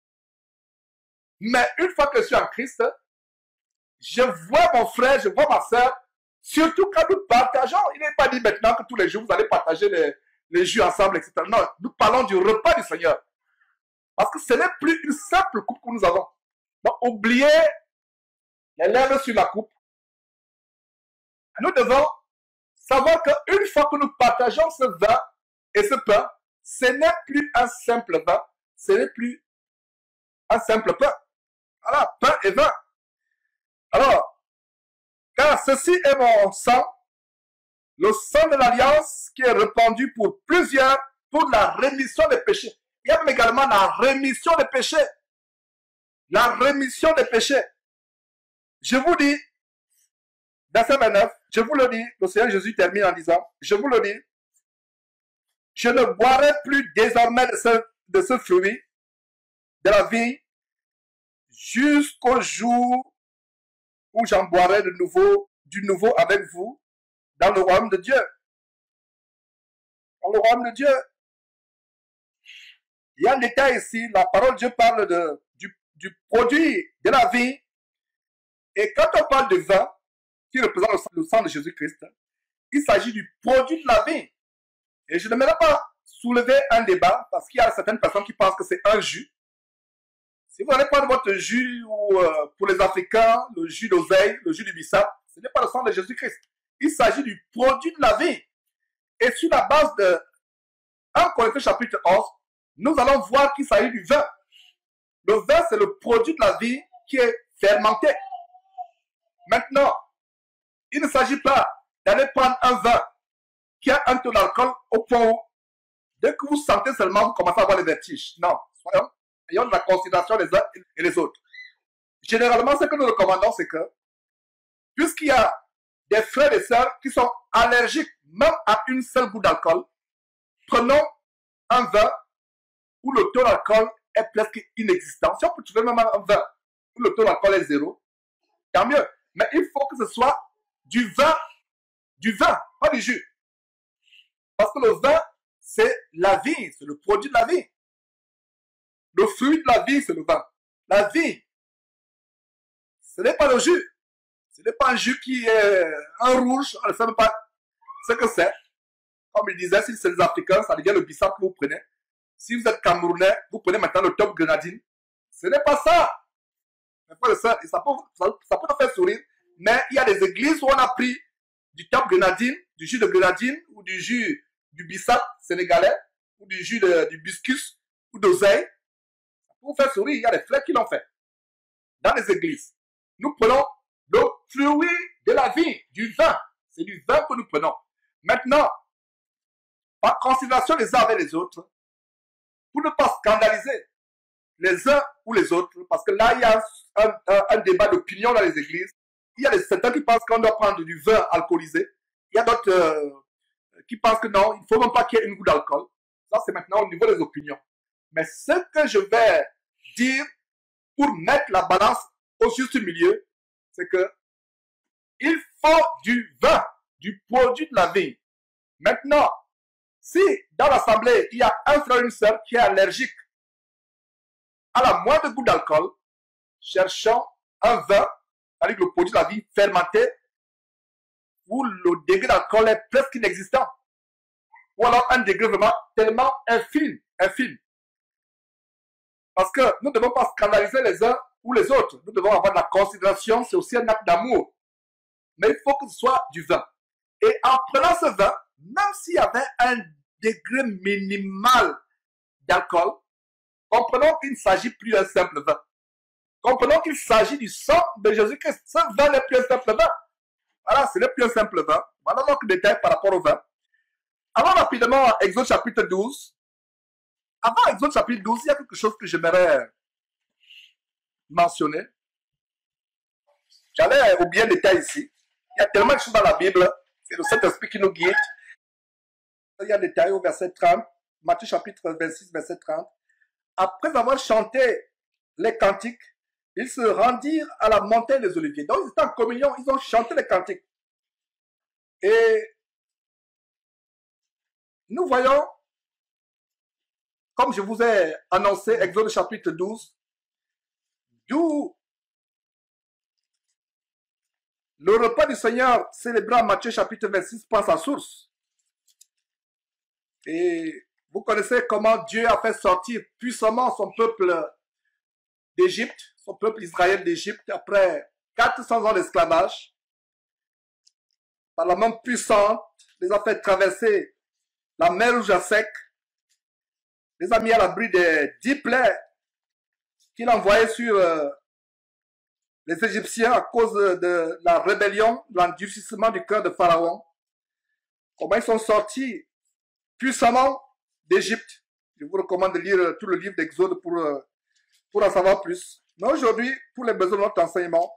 Mais une fois que je suis en Christ, je vois mon frère, je vois ma soeur, surtout quand nous partageons. Il n'est pas dit maintenant que tous les jours vous allez partager les, les jus ensemble, et cetera. Non, nous parlons du repas du Seigneur. Parce que ce n'est plus une simple coupe que nous avons. Donc, oubliez les lèvres sur la coupe. Nous devons savoir qu'une fois que nous partageons ce vin et ce pain, ce n'est plus un simple vin, ce n'est plus un simple pain. Voilà, pain et vin. Alors, car ceci est mon sang, le sang de l'alliance qui est répandu pour plusieurs pour la rémission des péchés. Il y a également la rémission des péchés. La rémission des péchés. Je vous dis, verset vingt-neuf, je vous le dis, le Seigneur Jésus termine en disant, je vous le dis, je ne boirai plus désormais de ce, de ce fruit, de la vie, jusqu'au jour où j'en boirai de nouveau, du nouveau avec vous, dans le royaume de Dieu. Dans le royaume de Dieu. Il y a un détail ici, la parole de Dieu parle de, du, du produit de la vie. Et quand on parle de vin, qui représente le sang, le sang de Jésus-Christ, il s'agit du produit de la vie. Et je ne n'aimerais pas soulever un débat, parce qu'il y a certaines personnes qui pensent que c'est un jus. Si vous allez prendre votre jus, ou euh, pour les Africains, le jus d'oseille, le jus du bissap, ce n'est pas le sang de Jésus-Christ. Il s'agit du produit de la vie. Et sur la base de un Corinthiens chapitre onze, nous allons voir qu'il s'agit du vin. Le vin, c'est le produit de la vie qui est fermenté. Maintenant, il ne s'agit pas d'aller prendre un vin qui a un taux d'alcool au point où, dès que vous sentez seulement, vous commencez à avoir les vertiges. Non, soyons, ayons de la considération les uns et les autres. Généralement, ce que nous recommandons, c'est que, puisqu'il y a des frères et sœurs qui sont allergiques même à une seule goutte d'alcool, prenons un vin où le taux d'alcool est presque inexistant. Si on peut trouver même un vin où le taux d'alcool est zéro, tant mieux. Mais il faut que ce soit du vin, du vin, pas du jus. Parce que le vin, c'est la vie, c'est le produit de la vie. Le fruit de la vie, c'est le vin. La vie, ce n'est pas le jus. Ce n'est pas un jus qui est un rouge, on ne sait même pas ce que c'est. Comme il disait, si c'est les Africains, ça devient le bissap que vous prenez. Si vous êtes Camerounais, vous prenez maintenant le top grenadine. Ce n'est pas ça. Ça, ça, peut, ça, ça peut nous faire sourire, mais il y a des églises où on a pris du top grenadine, du jus de grenadine, ou du jus du bissap sénégalais, ou du jus de, du biscus, ou d'oseille. Ça peut vous faire sourire, il y a des frères qui l'ont fait. Dans les églises, nous prenons le fruit de la vie, du vin. C'est du vin que nous prenons. Maintenant, par considération les uns avec les autres, pour ne pas scandaliser les uns ou les autres, parce que là, il y a un, un, un débat d'opinion dans les églises. Il y a des, certains qui pensent qu'on doit prendre du vin alcoolisé. Il y a d'autres euh, qui pensent que non, il ne faut même pas qu'il y ait une goutte d'alcool. Ça, c'est maintenant au niveau des opinions. Mais ce que je vais dire pour mettre la balance au juste milieu, c'est que il faut du vin, du produit de la vie. Maintenant, si dans l'assemblée, il y a un frère ou une sœur qui est allergique à la moindre goutte d'alcool, cherchons un vin avec le produit de la vie fermenté où le degré d'alcool est presque inexistant. Ou alors un degré vraiment tellement infime, infime. Parce que nous ne devons pas scandaliser les uns ou les autres. Nous devons avoir de la considération, c'est aussi un acte d'amour. Mais il faut que ce soit du vin. Et en prenant ce vin, même s'il y avait un degré minimal d'alcool, comprenons qu'il ne s'agit plus d'un simple vin. Comprenons qu'il s'agit du sang de Jésus-Christ. Ce vin n'est plus un simple vin. Voilà, ce n'est plus un simple vin. Voilà donc le détail par rapport au vin. Allons rapidement à Exode chapitre douze. Avant Exode chapitre douze, il y a quelque chose que j'aimerais mentionner. J'allais oublier le détail ici. Il y a tellement de choses dans la Bible. C'est le Saint-Esprit qui nous guide. Il y a un détail au verset trente. Matthieu chapitre vingt-six, verset trente. Après avoir chanté les cantiques, ils se rendirent à la montagne des Oliviers. Donc ils étaient en communion, ils ont chanté les cantiques. Et nous voyons, comme je vous ai annoncé, Exode chapitre douze, d'où le repas du Seigneur célébré en Matthieu chapitre vingt-six prend sa source. Et vous connaissez comment Dieu a fait sortir puissamment son peuple d'Égypte, son peuple Israël d'Égypte, après quatre cents ans d'esclavage. Par la main puissante, les a fait traverser la mer Rouge à sec, les a mis à l'abri des dix plaies qu'il envoyait sur euh, les Égyptiens à cause de, de la rébellion, de l'endurcissement du cœur de Pharaon. Comment ils sont sortis puissamment d'Égypte. Je vous recommande de lire tout le livre d'Exode pour, euh, pour en savoir plus. Mais aujourd'hui, pour les besoins de notre enseignement,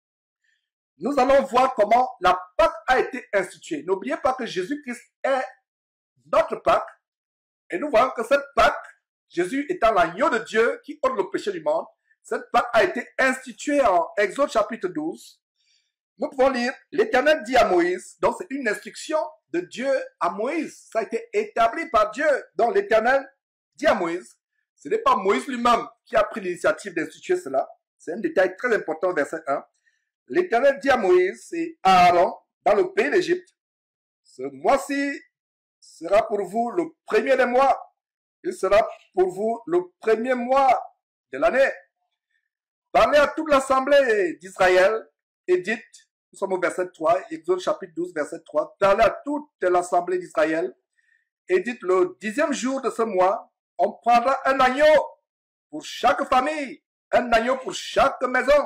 nous allons voir comment la Pâque a été instituée. N'oubliez pas que Jésus-Christ est notre Pâque. Et nous voyons que cette Pâque, Jésus étant l'agneau de Dieu qui ôte le péché du monde, cette Pâque a été instituée en Exode chapitre douze. Nous pouvons lire, l'Éternel dit à Moïse, donc c'est une instruction de Dieu à Moïse. Ça a été établi par Dieu. Donc l'Éternel dit à Moïse, ce n'est pas Moïse lui-même qui a pris l'initiative d'instituer cela. C'est un détail très important, verset un. L'Éternel dit à Moïse et à Aaron, dans le pays d'Égypte, ce mois-ci sera pour vous le premier des mois. Il sera pour vous le premier mois de l'année. Parlez à toute l'assemblée d'Israël et dites, nous sommes au verset trois, Exode chapitre douze, verset trois, parlez à toute l'assemblée d'Israël et dites, le dixième jour de ce mois, on prendra un agneau pour chaque famille, un agneau pour chaque maison.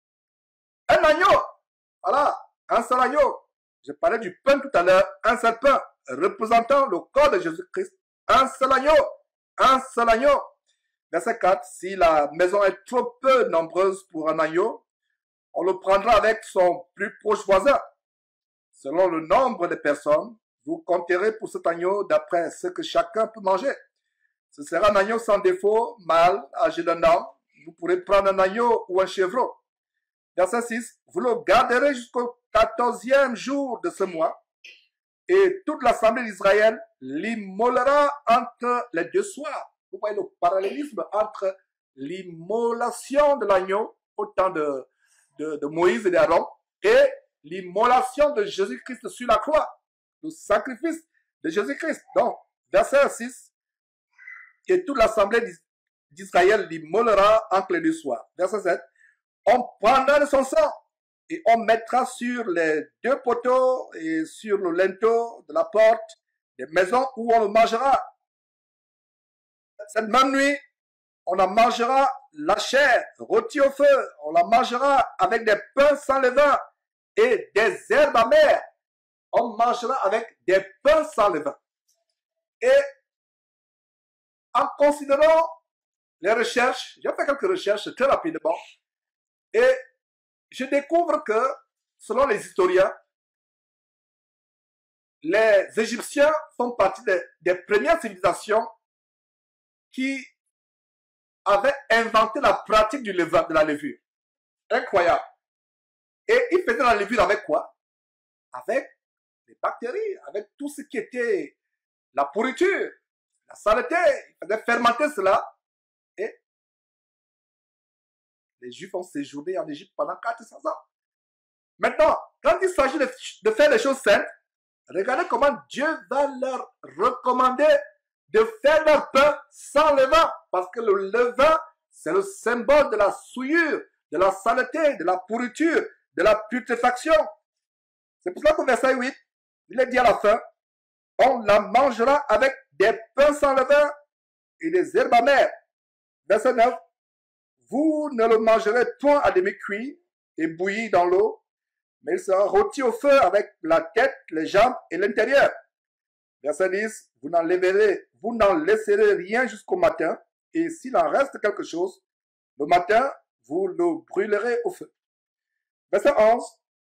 Un agneau, voilà, un seul agneau. Je parlais du pain tout à l'heure, un seul pain, représentant le corps de Jésus-Christ. Un seul agneau, un seul agneau. Verset quatre, si la maison est trop peu nombreuse pour un agneau, on le prendra avec son plus proche voisin. Selon le nombre de personnes, vous compterez pour cet agneau d'après ce que chacun peut manger. Ce sera un agneau sans défaut, mâle, âgé d'un an. Vous pourrez prendre un agneau ou un chevreau. Verset six, vous le garderez jusqu'au quatorzième jour de ce mois, et toute l'assemblée d'Israël l'immolera entre les deux soirs. Vous voyez le parallélisme entre l'immolation de l'agneau au temps de, de, de Moïse et d'Aaron et l'immolation de Jésus-Christ sur la croix, le sacrifice de Jésus-Christ. Donc, verset six, et toute l'assemblée d'Israël l'immolera entre les deux soirs. Verset sept, on prendra de son sang et on mettra sur les deux poteaux et sur le linteau de la porte des maisons où on le mangera. Cette même nuit, on en mangera la chair rôtie au feu. On la mangera avec des pains sans levain et des herbes amères. On mangera avec des pains sans levain. Et en considérant les recherches, j'ai fait quelques recherches très rapidement, et je découvre que, selon les historiens, les Égyptiens font partie des, des premières civilisations qui avaient inventé la pratique du levain, de la levure. Incroyable. Et ils faisaient la levure avec quoi? Avec les bactéries, avec tout ce qui était la pourriture, la saleté. Ils faisaient fermenter cela. Et les Juifs ont séjourné en Égypte pendant quatre cents ans. Maintenant, quand il s'agit de, de faire les choses saintes, regardez comment Dieu va leur recommander de faire leur pain sans levain. Parce que le levain, c'est le symbole de la souillure, de la saleté, de la pourriture, de la putréfaction. C'est pour cela qu'au verset huit, il est dit à la fin, on la mangera avec des pains sans levain et des herbes amères. Verset neuf, vous ne le mangerez point à demi-cuit et bouilli dans l'eau, mais il sera rôti au feu avec la tête, les jambes et l'intérieur. Verset dix, vous n'enlèverez, vous n'en laisserez rien jusqu'au matin, et s'il en reste quelque chose, le matin, vous le brûlerez au feu. Verset onze,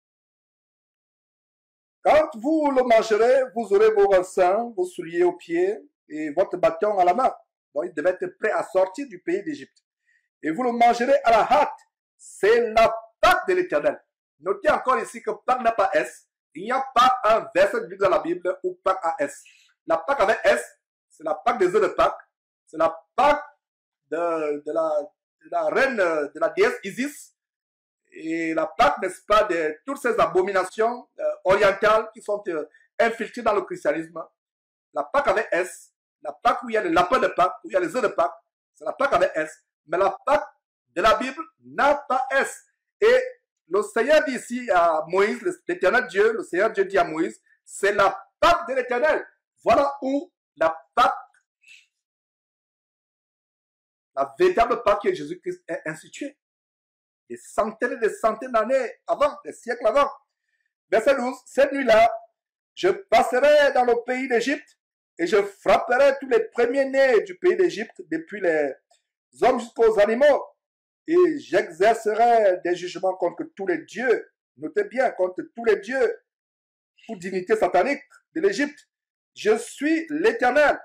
quand vous le mangerez, vous aurez vos reins, vos souliers aux pieds et votre bâton à la main. Donc, il devait être prêt à sortir du pays d'Égypte. Et vous le mangerez à la hâte. C'est la Pâque de l'Éternel. Notez encore ici que Pâque n'a pas S. Il n'y a pas un verset biblique dans la Bible où Pâque a S. La Pâque avec S, c'est la Pâque des œufs de Pâque. C'est la Pâque de, de, la, de la reine, de la déesse Isis. Et la Pâque, n'est-ce pas, de toutes ces abominations euh, orientales qui sont euh, infiltrées dans le christianisme. La Pâque avec S, la Pâque où il y a le lapin de Pâque, où il y a les œufs de Pâque, c'est la Pâque avec S. Mais la Pâque de la Bible n'a pas S. Et le Seigneur dit ici à Moïse, l'Éternel Dieu, le Seigneur Dieu dit à Moïse, c'est la Pâque de l'Éternel. Voilà où la Pâque, la véritable Pâque que Jésus-Christ est instituée. Des centaines et des centaines d'années avant, des siècles avant. Verset douze, cette nuit-là, je passerai dans le pays d'Égypte et je frapperai tous les premiers-nés du pays d'Égypte, depuis les hommes jusqu'aux animaux, et j'exercerai des jugements contre tous les dieux, notez bien, contre tous les dieux, pour dignité satanique de l'Égypte. Je suis l'Éternel.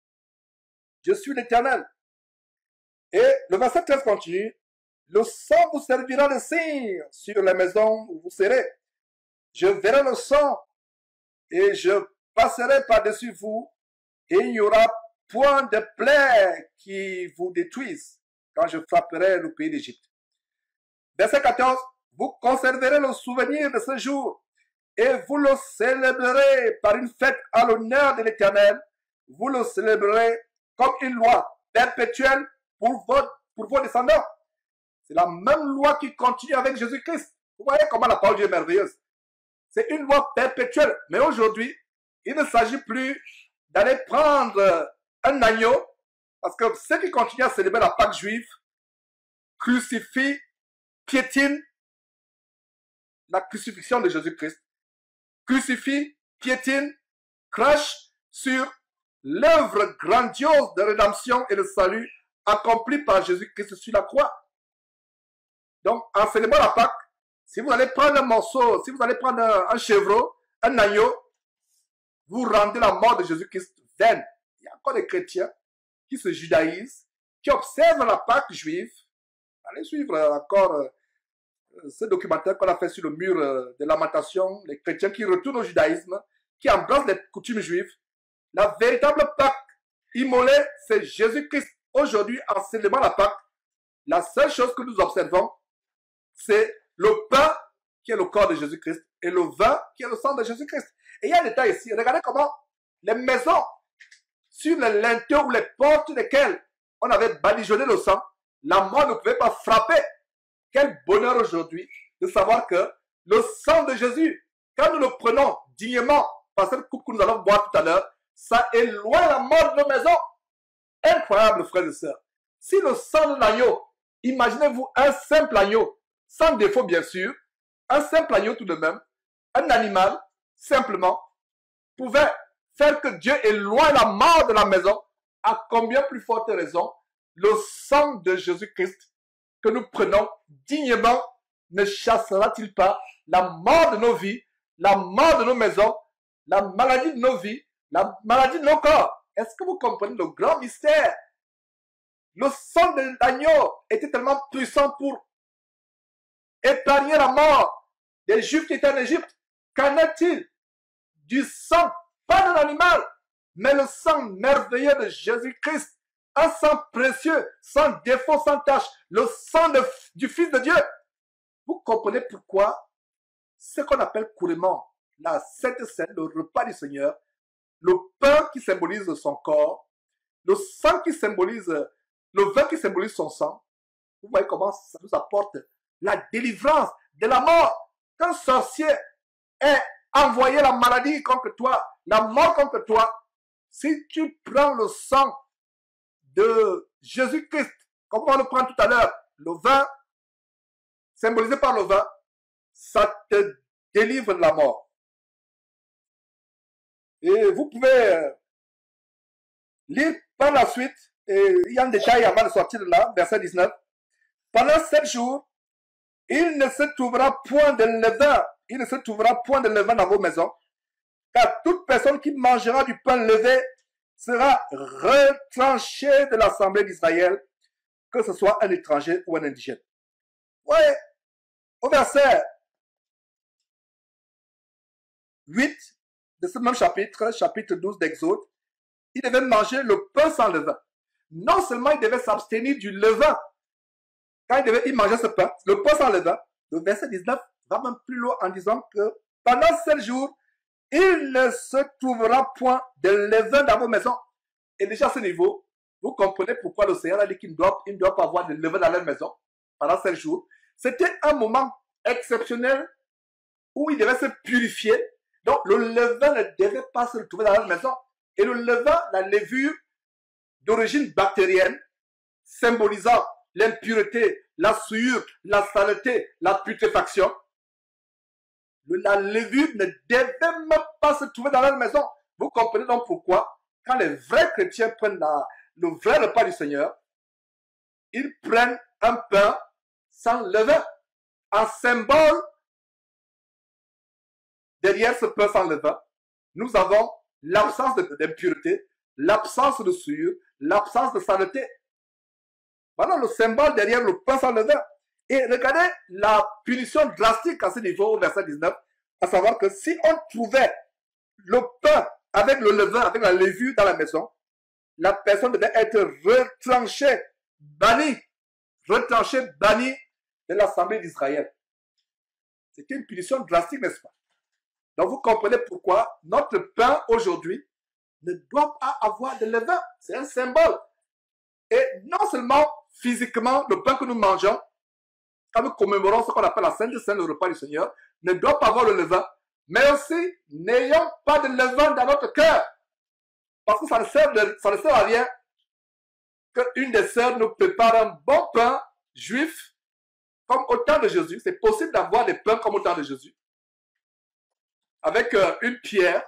Je suis l'Éternel. Et le verset treize continue. Le sang vous servira de signe sur les maisons où vous serez. Je verrai le sang et je passerai par-dessus vous et il n'y aura point de plaie qui vous détruise quand je frapperai le pays d'Égypte. Verset quatorze. Vous conserverez le souvenir de ce jour et vous le célébrerez par une fête à l'honneur de l'Éternel. Vous le célébrerez comme une loi perpétuelle pour vos, pour vos descendants. C'est la même loi qui continue avec Jésus-Christ. Vous voyez comment la parole de Dieu est merveilleuse. C'est une loi perpétuelle. Mais aujourd'hui, il ne s'agit plus d'aller prendre un agneau, parce que ceux qui continuent à célébrer la Pâque juive crucifient, piétinent la crucifixion de Jésus-Christ, crucifient, piétinent, crachent sur l'œuvre grandiose de rédemption et de salut accomplie par Jésus-Christ sur la croix. Donc, en célébrant la Pâque, si vous allez prendre un morceau, si vous allez prendre un, un chevreau, un agneau, vous rendez la mort de Jésus-Christ vaine. Il y a encore des chrétiens qui se judaïsent, qui observent la Pâque juive. Allez suivre encore euh, ce documentaire qu'on a fait sur le mur euh, de lamentation, les chrétiens qui retournent au judaïsme, qui embrassent les coutumes juives. La véritable Pâque immolée, c'est Jésus-Christ. Aujourd'hui, en célébrant la Pâque, la seule chose que nous observons, c'est le pain qui est le corps de Jésus-Christ et le vin qui est le sang de Jésus-Christ. Et il y a un détail ici. Regardez comment les maisons sur les linteaux ou les portes desquelles on avait badigeonné le sang, la mort ne pouvait pas frapper. Quel bonheur aujourd'hui de savoir que le sang de Jésus, quand nous le prenons dignement par cette coupe que nous allons boire tout à l'heure, ça éloigne la mort de nos maisons. Incroyable, frères et sœurs. Si le sang de l'agneau, imaginez-vous un simple agneau, sans défaut bien sûr, un simple agneau tout de même, un animal, simplement, pouvait faire que Dieu éloigne la mort de la maison, à combien plus forte raison, le sang de Jésus-Christ que nous prenons dignement ne chassera-t-il pas la mort de nos vies, la mort de nos maisons, la maladie de nos vies, la maladie de nos corps? Est-ce que vous comprenez le grand mystère? Le sang de l'agneau était tellement puissant pour épargner la mort des Juifs qui étaient en Égypte. Qu'en est-il du sang, pas d'un animal, mais le sang merveilleux de Jésus-Christ, un sang précieux, sans défaut, sans tache, le sang de, du Fils de Dieu? Vous comprenez pourquoi ce qu'on appelle couramment la Sainte Seine, le repas du Seigneur, le pain qui symbolise son corps, le sang qui symbolise, le vin qui symbolise son sang, vous voyez comment ça nous apporte la délivrance de la mort. Qu'un sorcier ait envoyé la maladie contre toi, la mort contre toi, si tu prends le sang de Jésus-Christ, comme on le prend tout à l'heure, le vin, symbolisé par le vin, ça te délivre de la mort. Et vous pouvez euh, lire par la suite, et il y a un détail avant de sortir de là, verset dix-neuf. Pendant sept jours, il ne se trouvera point de levain, il ne se trouvera point de levain dans vos maisons, car toute personne qui mangera du pain levé sera retranchée de l'assemblée d'Israël, que ce soit un étranger ou un indigène. Oui, au verset huit de ce même chapitre, chapitre douze d'Exode, il devait manger le pain sans levain. Non seulement il devait s'abstenir du levain, quand il devait il mangeait ce pain, le pain sans levain, le verset dix-neuf va même plus loin en disant que pendant sept jours, il ne se trouvera point de levain dans vos maisons. Et déjà à ce niveau, vous comprenez pourquoi le Seigneur a dit qu'il ne doit, il ne doit pas avoir de levain dans leur maison pendant sept jours. C'était un moment exceptionnel où il devait se purifier. Donc le levain ne devait pas se trouver dans leur maison. Et le levain, la levure d'origine bactérienne, symbolisant l'impureté, la souillure, la saleté, la putréfaction, la levure ne devait même pas se trouver dans leur maison. Vous comprenez donc pourquoi, quand les vrais chrétiens prennent la, le vrai repas du Seigneur, ils prennent un pain sans levain, en symbole. Derrière ce pain sans levain, nous avons l'absence d'impureté, l'absence de souillure, l'absence de saleté. Voilà le symbole derrière le pain sans levain. Et regardez la punition drastique à ce niveau au verset dix-neuf, à savoir que si on trouvait le pain avec le levain, avec la levure dans la maison, la personne devait être retranchée, bannie, retranchée, bannie de l'assemblée d'Israël. C'était une punition drastique, n'est-ce pas? Donc vous comprenez pourquoi notre pain aujourd'hui ne doit pas avoir de levain. C'est un symbole. Et non seulement physiquement, le pain que nous mangeons, quand nous commémorons ce qu'on appelle la Sainte Seine, le repas du Seigneur, ne doit pas avoir le levain, mais aussi n'ayons pas de levain dans notre cœur. Parce que ça ne sert, de, ça ne sert à rien qu'une des sœurs nous prépare un bon pain juif comme au temps de Jésus. C'est possible d'avoir des pains comme au temps de Jésus, avec euh, une pierre.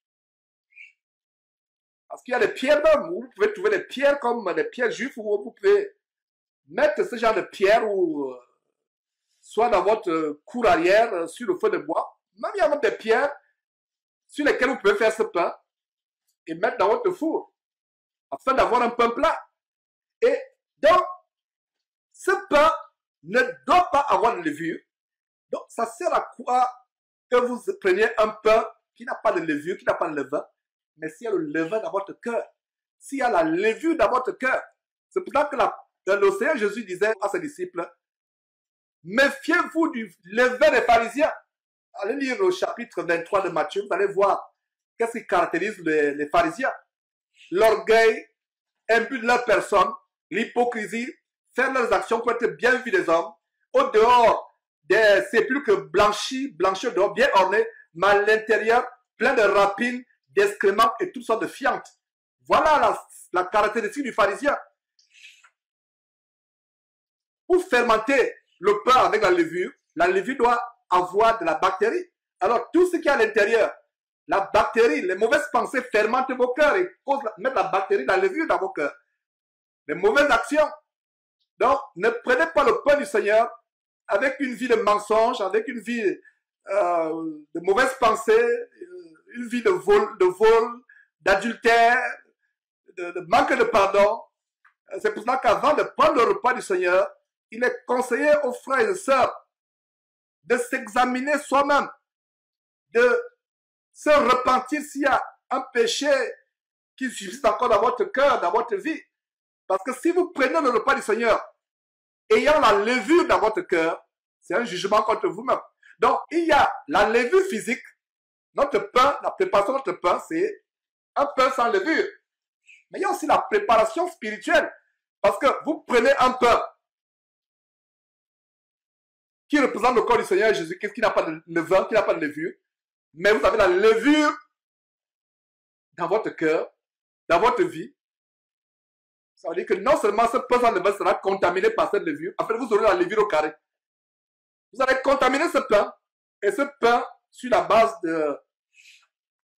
Parce qu'il y a des pierres même, où vous pouvez trouver des pierres comme des pierres juives, où vous pouvez mettre ce genre de pierre ou euh, soit dans votre cour arrière, euh, sur le feu de bois. Même il y a même des pierres sur lesquelles vous pouvez faire ce pain et mettre dans votre four, afin d'avoir un pain plat. Et donc, ce pain ne doit pas avoir de levure. Donc, ça sert à quoi que vous preniez un pain qui n'a pas de levure, qui n'a pas de levain, mais s'il y a le levain dans votre cœur, s'il y a la levure dans votre cœur, c'est pour ça que la, le Seigneur Jésus disait à ses disciples, méfiez-vous du levain des pharisiens. Allez lire le chapitre vingt-trois de Matthieu, vous allez voir qu'est-ce qui caractérise les, les pharisiens. L'orgueil, imbu de leur personne, l'hypocrisie, faire leurs actions pour être bien vus des hommes, au dehors des sépulcres blanchis, blanchis au dehors, bien ornés, mais à l'intérieur, plein de rapines, d'excréments et toutes sortes de fientes. Voilà la, la caractéristique du pharisien. Pour fermenter le pain avec la levure, la levure doit avoir de la bactérie. Alors, tout ce qui est à l'intérieur, la bactérie, les mauvaises pensées fermentent vos cœurs et causent, mettent la bactérie, la levure dans vos cœurs. Les mauvaises actions. Donc, ne prenez pas le pain du Seigneur avec une vie de mensonge, avec une vie euh, de mauvaises pensées, une vie de vol, de vol, d'adultère, de, de manque de pardon. C'est pour cela qu'avant de prendre le repas du Seigneur, il est conseillé aux frères et sœurs de s'examiner soi-même, de se repentir s'il y a un péché qui subsiste encore dans votre cœur, dans votre vie. Parce que si vous prenez le repas du Seigneur, ayant la levure dans votre cœur, c'est un jugement contre vous-même. Donc, il y a la levure physique. Notre pain, la préparation de notre pain, c'est un pain sans levure. Mais il y a aussi la préparation spirituelle. Parce que vous prenez un pain qui représente le corps du Seigneur Jésus-Christ, qui n'a pas de levain, qui n'a pas de levure. Mais vous avez la levure dans votre cœur, dans votre vie. Ça veut dire que non seulement ce pain sans levain sera contaminé par cette levure, après vous aurez la levure au carré. Vous allez contaminer ce pain, et ce pain, sur la base de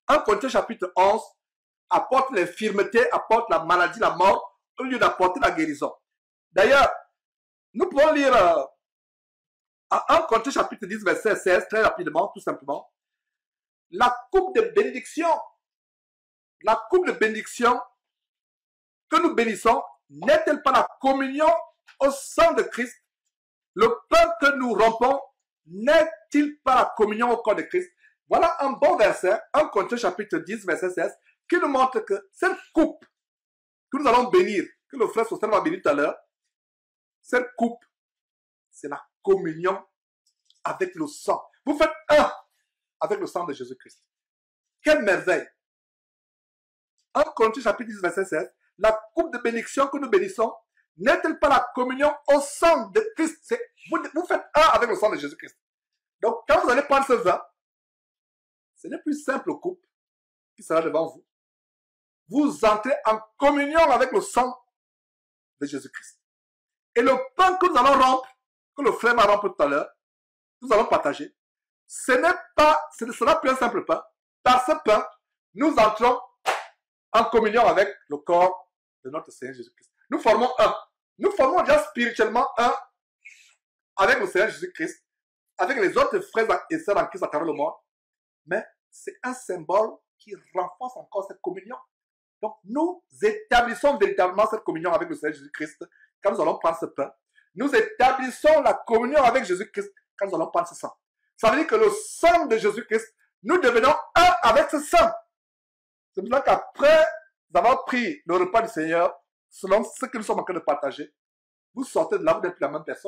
un Corinthiens chapitre onze apporte l'infirmité, apporte la maladie, la mort, au lieu d'apporter la guérison. D'ailleurs, nous pouvons lire euh, un Corinthiens chapitre dix, verset seize, très rapidement, tout simplement. La coupe de bénédiction, la coupe de bénédiction que nous bénissons, n'est-elle pas la communion au sang de Christ? Le pain que nous rompons, n'est-il pas la communion au corps de Christ? Voilà un bon verset, un Corinthiens chapitre dix, verset seize, qui nous montre que cette coupe que nous allons bénir, que le frère Sosthène va bénir tout à l'heure, cette coupe, c'est la communion avec le sang. Vous faites un avec le sang de Jésus-Christ. Quelle merveille! un Corinthiens chapitre dix, verset seize, la coupe de bénédiction que nous bénissons, n'est-elle pas la communion au sang de Christ? Vous, vous faites un avec le sang de Jésus-Christ. Donc, quand vous allez prendre ce vin, ce n'est plus simple coupe qui sera devant vous. Vous entrez en communion avec le sang de Jésus-Christ. Et le pain que nous allons rompre, que le frère m'a rompu tout à l'heure, nous allons partager, ce n'est pas, ce ne sera plus un simple pain. Par ce pain, nous entrons en communion avec le corps de notre Seigneur Jésus-Christ. Nous formons un. Nous formons déjà spirituellement un avec le Seigneur Jésus-Christ, avec les autres frères et sœurs en Christ à travers le monde. Mais c'est un symbole qui renforce encore cette communion. Donc, nous établissons véritablement cette communion avec le Seigneur Jésus-Christ quand nous allons prendre ce pain. Nous établissons la communion avec Jésus-Christ quand nous allons prendre ce sang. Ça veut dire que le sang de Jésus-Christ, nous devenons un avec ce sang. C'est pour ça qu'après avoir pris le repas du Seigneur, selon ce que nous sommes en train de partager, vous sortez de là, vous n'êtes plus la même personne.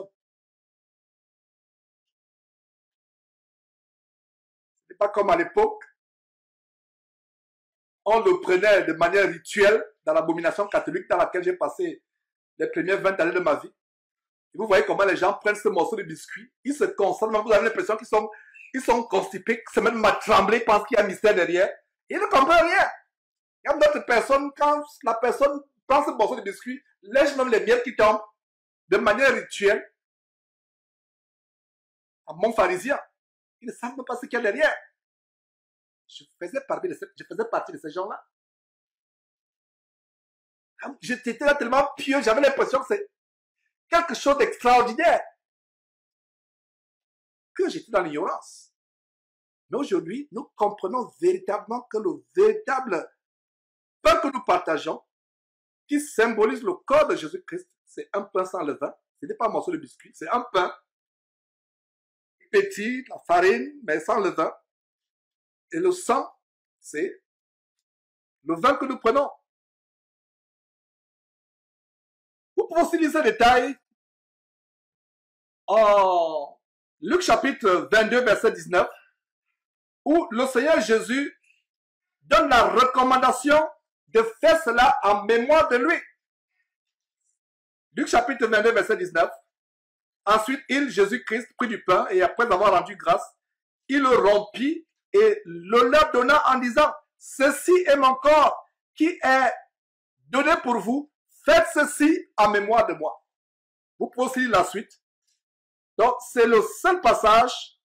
Ce n'est pas comme à l'époque, on le prenait de manière rituelle dans l'abomination catholique dans laquelle j'ai passé les premières vingt années de ma vie. Et vous voyez comment les gens prennent ce morceau de biscuit, ils se concentrent, vous avez l'impression qu'ils sont, ils sont constipés, qu'ils se mettent à trembler, ils pensent qu'il y a un mystère derrière. Ils ne comprennent rien. Il y a d'autres personnes, quand la personne prend ce morceau de biscuit, lèche même les miettes qui tombent de manière rituelle. Un bon pharisien, ils ne savent même pas ce qu'il y a derrière. Je faisais partie de, ce, je faisais partie de ces gens-là. J'étais là tellement pieux, j'avais l'impression que c'est quelque chose d'extraordinaire. Que j'étais dans l'ignorance. Mais aujourd'hui, nous comprenons véritablement que le véritable pain que nous partageons, qui symbolise le corps de Jésus-Christ, c'est un pain sans levain. Ce n'est pas un morceau de biscuit, c'est un pain petit, la farine, mais sans levain. Et le sang, c'est le vin que nous prenons. Vous pouvez aussi lire ce détail en Luc chapitre vingt-deux, verset dix-neuf, où le Seigneur Jésus donne la recommandation de faire cela en mémoire de lui. Luc chapitre vingt-deux, verset dix-neuf. Ensuite, il, Jésus-Christ, prit du pain et après avoir rendu grâce, il le rompit et le leur donna en disant, ceci est mon corps qui est donné pour vous, faites ceci en mémoire de moi. Vous pouvez aussi lire la suite. Donc, c'est le seul passage.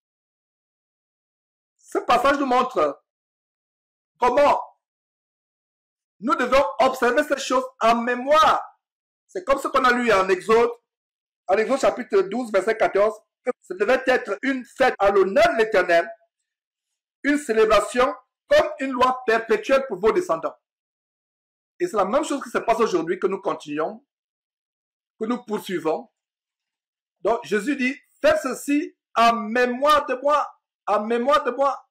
Ce passage nous montre comment nous devons observer ces choses en mémoire. C'est comme ce qu'on a lu en Exode, en Exode chapitre douze, verset quatorze, que ça devait être une fête à l'honneur de l'Éternel, une célébration comme une loi perpétuelle pour vos descendants. Et c'est la même chose qui se passe aujourd'hui, que nous continuons, que nous poursuivons. Donc Jésus dit, faites ceci en mémoire de moi, en mémoire de moi.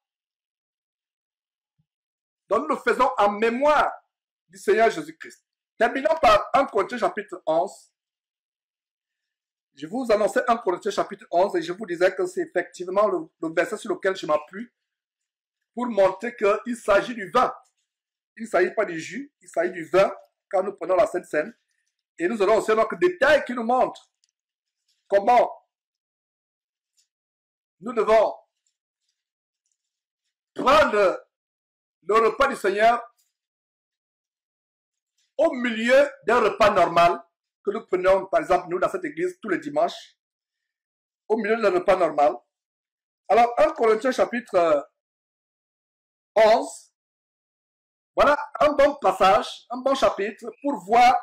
Donc nous le faisons en mémoire du Seigneur Jésus-Christ. Terminons par un Corinthiens chapitre onze. Je vous annonçais un Corinthiens chapitre onze et je vous disais que c'est effectivement le, le verset sur lequel je m'appuie pour montrer qu'il s'agit du vin. Il ne s'agit pas du jus, il s'agit du vin quand nous prenons la Sainte Seine. Et nous allons aussi un autre détail qui nous montre comment nous devons prendre le repas du Seigneur au milieu d'un repas normal que nous prenons, par exemple, nous, dans cette église, tous les dimanches, au milieu d'un repas normal. Alors, un Corinthiens chapitre onze, Voilà un bon passage, un bon chapitre pour voir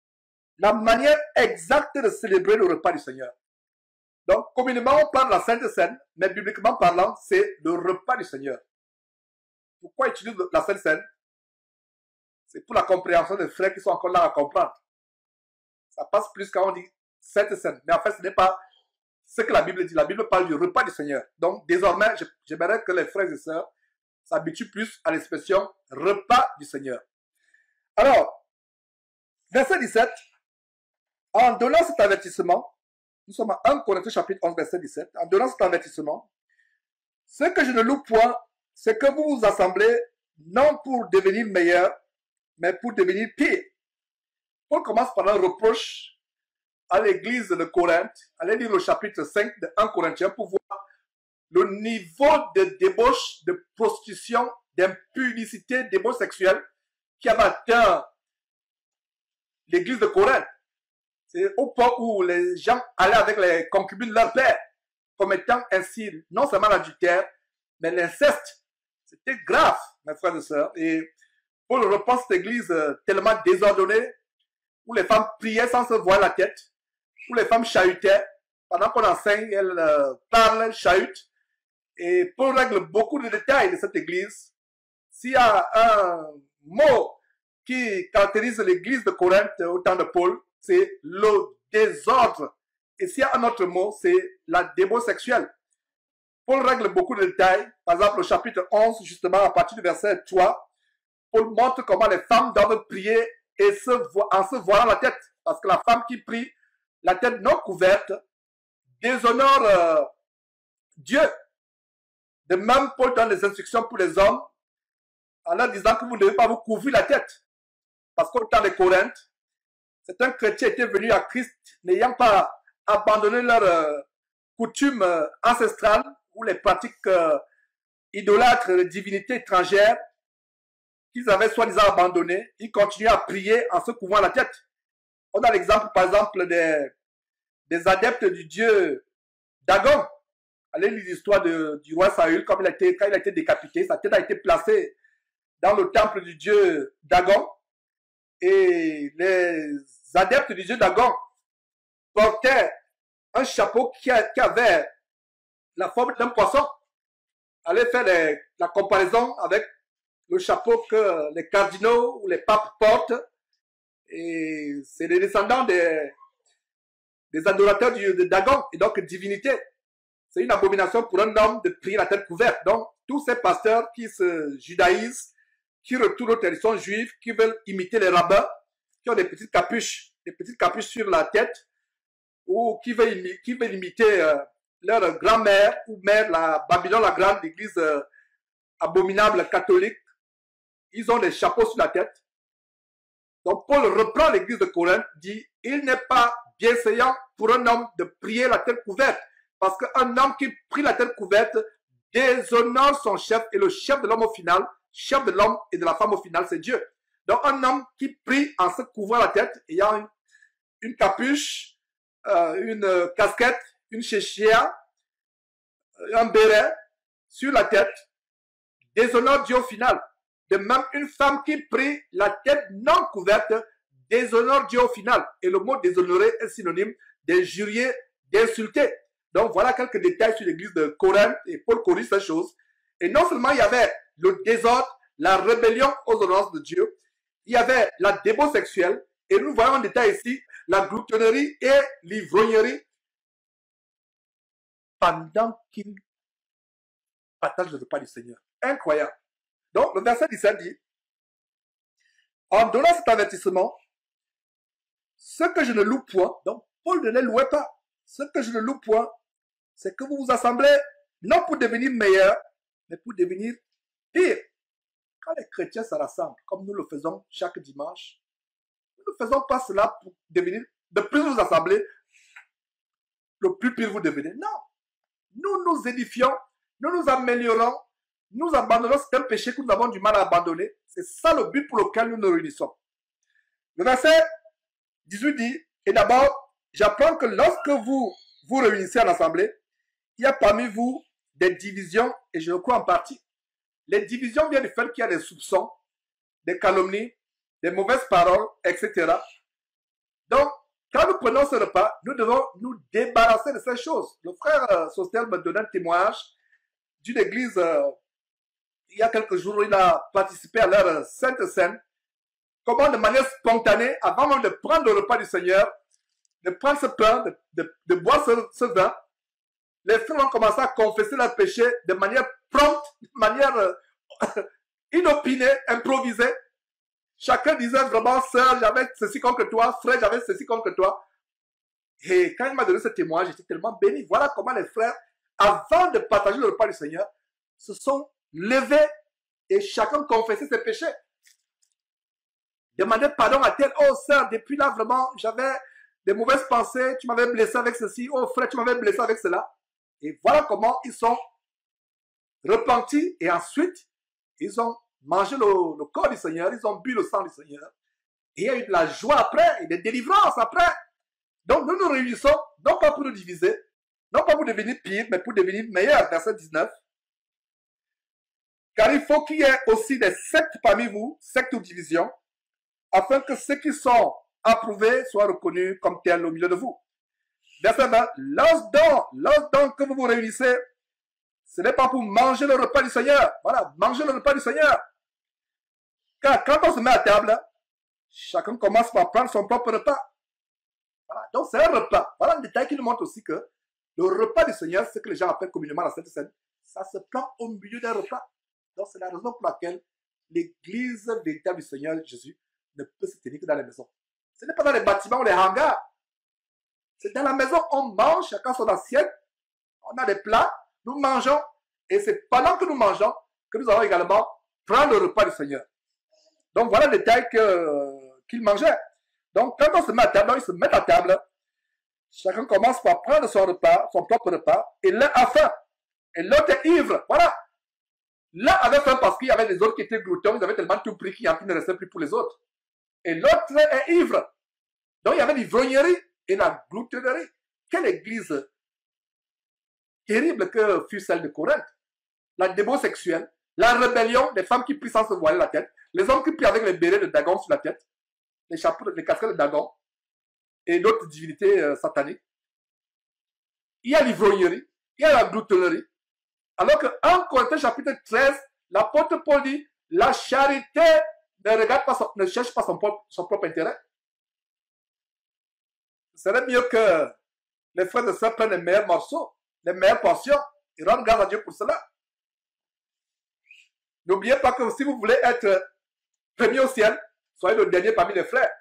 la manière exacte de célébrer le repas du Seigneur. Donc, communément, on parle de la Sainte Seine, mais bibliquement parlant, c'est le repas du Seigneur. Pourquoi utiliser la Sainte Seine? C'est pour la compréhension des frères qui sont encore là à comprendre. Ça passe plus quand on dit Sainte Seine. Mais en fait, ce n'est pas ce que la Bible dit. La Bible parle du repas du Seigneur. Donc, désormais, j'aimerais que les frères et sœurs s'habituent plus à l'expression repas du Seigneur. Alors, verset dix-sept, en donnant cet avertissement, nous sommes à un Corinthiens chapitre onze, verset dix-sept, en donnant cet avertissement, ce que je ne loue point, c'est que vous vous assemblez non pour devenir meilleur, mais pour devenir pire. On commence par un reproche à l'église de Corinthe. Allez lire le chapitre cinq de un Corinthiens pour voir le niveau de débauche, de prostitution, d'impudicité, débauche sexuelle qui avait atteint l'église de Corinthe. C'est au point où les gens allaient avec les concubines de leur père, commettant ainsi non seulement l'adultère, mais l'inceste. C'était grave, mes frères et sœurs. Et Paul reprend cette église tellement désordonnée, où les femmes priaient sans se voir la tête, où les femmes chahutaient. Pendant qu'on enseigne, elles euh, parlent, elles chahutent. Et Paul règle beaucoup de détails de cette église. S'il y a un mot qui caractérise l'église de Corinthe au temps de Paul, c'est le désordre. Et s'il y a un autre mot, c'est la débauche sexuelle. Paul règle beaucoup de détails. Par exemple, au chapitre onze, justement, à partir du verset trois, Paul montre comment les femmes doivent prier et se en se voilant la tête. Parce que la femme qui prie, la tête non couverte, déshonore euh, Dieu. De même, Paul donne les instructions pour les hommes en leur disant que vous ne devez pas vous couvrir la tête. Parce qu'au temps de Corinthe, certains chrétiens étaient venus à Christ n'ayant pas abandonné leur euh, coutume euh, ancestrale ou les pratiques euh, idolâtres de divinités étrangères qu'ils avaient soi-disant abandonnées. Ils continuaient à prier en se couvrant la tête. On a l'exemple, par exemple, des, des adeptes du dieu Dagon. Allez lire l'histoire du roi Saül, comme il a été, quand il a été décapité, sa tête a été placée dans le temple du dieu Dagon. Et les adeptes du dieu Dagon portaient un chapeau qui, a, qui avait la forme d'un poisson. Allez faire les, la comparaison avec le chapeau que les cardinaux ou les papes portent. Et c'est les descendants des, des adorateurs du, de Dagon, et donc divinité. C'est une abomination pour un homme de prier la tête couverte. Donc, tous ces pasteurs qui se judaïsent, qui retournent aux traditions juives, qui veulent imiter les rabbins, qui ont des petites capuches, des petites capuches sur la tête, ou qui veulent, qui veulent imiter euh, leur grand-mère ou mère, la Babylone la Grande, l'église euh, abominable catholique. Ils ont des chapeaux sur la tête. Donc, Paul reprend l'église de Corinthe, dit, il n'est pas bienséant pour un homme de prier la tête couverte. Parce qu'un homme qui prie la tête couverte déshonore son chef, et le chef de l'homme au final, chef de l'homme et de la femme au final, c'est Dieu. Donc un homme qui prie en se couvrant la tête, ayant une, une capuche, euh, une casquette, une chéchia, un béret sur la tête, déshonore Dieu au final. De même, une femme qui prie la tête non couverte déshonore Dieu au final. Et le mot déshonorer est synonyme d'injurier, d'insulter. Donc voilà quelques détails sur l'église de Corinthe, et Paul corrige ces choses. Et non seulement il y avait le désordre, la rébellion aux ordonnances de Dieu, il y avait la débauche sexuelle, et nous voyons en détail ici la gloutonnerie et l'ivrognerie pendant qu'ils partagent le repas du Seigneur. Incroyable. Donc le verset dix-sept dit, en donnant cet avertissement, ce que je ne loue point, donc Paul ne les louait pas, ce que je ne loue point, c'est que vous vous assemblez non pour devenir meilleur, mais pour devenir pire. Quand les chrétiens se rassemblent, comme nous le faisons chaque dimanche, nous ne faisons pas cela pour devenir, de plus vous assembler, le plus pire vous devenez. Non. Nous nous édifions, nous nous améliorons, nous abandonnons certains péchés que nous avons du mal à abandonner. C'est ça le but pour lequel nous nous réunissons. Le verset dix-huit dit, et d'abord, j'apprends que lorsque vous vous réunissez en assemblée, il y a parmi vous des divisions, et je le crois en partie. Les divisions viennent du fait qu'il y a des soupçons, des calomnies, des mauvaises paroles, et cetera. Donc, quand nous prenons ce repas, nous devons nous débarrasser de ces choses. Le frère euh, Sostel me donnait un témoignage d'une église, euh, il y a quelques jours, il a participé à leur euh, Sainte Seine. Comment de manière spontanée, avant même de prendre le repas du Seigneur, de prendre ce pain, de, de, de boire ce, ce vin, les frères ont commencé à confesser leurs péchés de manière prompte, de manière euh, inopinée, improvisée. Chacun disait vraiment, sœur, j'avais ceci contre toi, frère, j'avais ceci contre toi. Et quand il m'a donné ce témoignage, j'étais tellement béni. Voilà comment les frères, avant de partager le repas du Seigneur, se sont levés et chacun confessait ses péchés. Demandait pardon à tel, oh sœur, depuis là vraiment, j'avais des mauvaises pensées, tu m'avais blessé avec ceci, oh frère, tu m'avais blessé avec cela. Et voilà comment ils sont repentis et ensuite, ils ont mangé le, le corps du Seigneur, ils ont bu le sang du Seigneur. Et il y a eu de la joie après, et des délivrances après. Donc nous nous réunissons, non pas pour nous diviser, non pas pour devenir pire, mais pour devenir meilleurs. Verset dix-neuf. Car il faut qu'il y ait aussi des sectes parmi vous, sectes ou divisions, afin que ceux qui sont approuvés soient reconnus comme tels au milieu de vous. Verset vingt. Lorsque donc, lorsque donc que vous vous réunissez, ce n'est pas pour manger le repas du Seigneur. Voilà, manger le repas du Seigneur. Car quand on se met à table, chacun commence par prendre son propre repas. Voilà, donc c'est un repas. Voilà un détail qui nous montre aussi que le repas du Seigneur, ce que les gens appellent communément la Sainte Seine, ça se prend au milieu d'un repas. Donc c'est la raison pour laquelle l'église véritable du Seigneur Jésus ne peut se tenir que dans les maisons. Ce n'est pas dans les bâtiments ou les hangars. C'est dans la maison, on mange, chacun son assiette, on a des plats, nous mangeons, et c'est pendant que nous mangeons que nous allons également prendre le repas du Seigneur. Donc voilà le détail que, euh, qu'il mangeait. Donc quand on se met à table, ils se mettent à table, chacun commence par prendre son repas, son propre repas, et l'un a faim, et l'autre est ivre. Voilà. L'un avait faim parce qu'il y avait les autres qui étaient gloutons, ils avaient tellement tout pris qu'il ne restait plus pour les autres. Et l'autre est ivre. Donc il y avait l'ivrognerie et la gloutonnerie. Quelle église terrible que fut celle de Corinthe. La débauche sexuelle, la rébellion des femmes qui prient sans se voiler la tête, les hommes qui prient avec les bérets de Dagon sur la tête, les chapeaux, les casquettes de Dagon et d'autres divinités euh, sataniques. Il y a l'ivrognerie, il y a la gloutonnerie. Alors que en Corinthiens chapitre treize, l'apôtre Paul dit, la charité ne regarde pas son, ne cherche pas son propre, son propre intérêt. Ce serait mieux que les frères et sœurs prennent les meilleurs morceaux, les meilleures portions, et rendent grâce à Dieu pour cela. N'oubliez pas que si vous voulez être premier au ciel, soyez le dernier parmi les frères.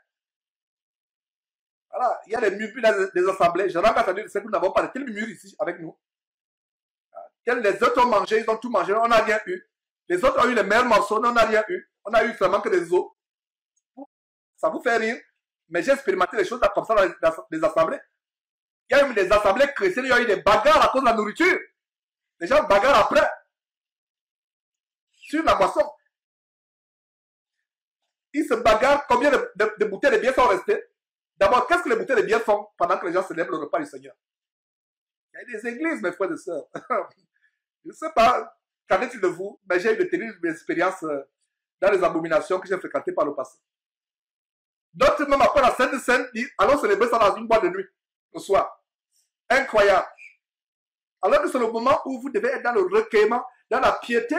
Voilà, il y a des murmures dans des assemblées. Je rends grâce à Dieu de ce que nous n'avons pas de tels murmures ici avec nous. Les autres ont mangé, ils ont tout mangé, on n'a rien eu. Les autres ont eu les meilleurs morceaux, on n'a rien eu. On a eu vraiment que des os. Ça vous fait rire, mais j'ai expérimenté les choses comme ça dans les, dans les assemblées. Il y a eu des assemblées chrétiennes, il y a eu des bagarres à cause de la nourriture. Les gens bagarrent après. Sur la boisson. Ils se bagarrent, combien de, de, de bouteilles de bière sont restées. D'abord, qu'est-ce que les bouteilles de bière font pendant que les gens célèbrent le repas du Seigneur? Il y a des églises, mes frères et sœurs. Je ne sais pas, qu'en est-il de vous, mais j'ai eu de terribles expériences dans les abominations que j'ai fréquentées par le passé. D'autres, même après la Sainte Seine, disent, allons célébrer ça dans une boîte de nuit, le soir. Incroyable. Alors que c'est le moment où vous devez être dans le recueillement, dans la piété.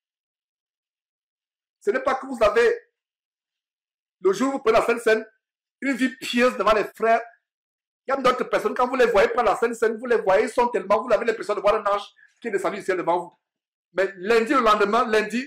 Ce n'est pas que vous avez, le jour où vous prenez la Sainte Seine, une vie pieuse devant les frères. Il y a d'autres personnes, quand vous les voyez prendre la Sainte Seine, vous les voyez, ils sont tellement, vous avez l'impression de voir un ange qui est descendu du ciel devant vous. Mais lundi, le lendemain, lundi,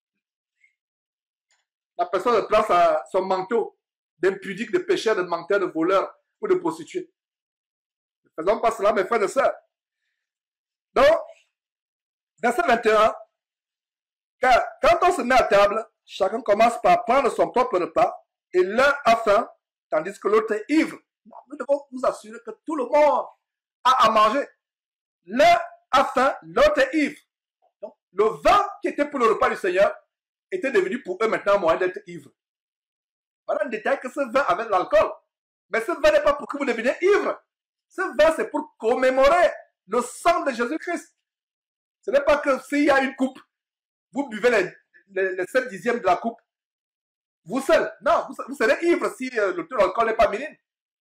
la personne prend sa, son manteau d'impudique, de pécheur, de menteur, de voleur ou de prostituée. Ne faisons pas cela, mes frères et sœurs. Donc, verset vingt et un, car quand on se met à table, chacun commence par prendre son propre repas et l'un a faim, tandis que l'autre est ivre. Nous devons nous assurer que tout le monde a à manger. L'un a faim, l'autre est ivre. Donc, le vin qui était pour le repas du Seigneur était devenu pour eux maintenant un moyen d'être ivre. Voilà un détail que ce vin avait de l'alcool. Mais ce vin n'est pas pour que vous deveniez ivre. Ce vin, c'est pour commémorer le sang de Jésus-Christ. Ce n'est pas que s'il y a une coupe, vous buvez les, les, les sept dixièmes de la coupe vous seul. Non, vous, vous serez ivre si euh, le taux d'alcool n'est pas minime.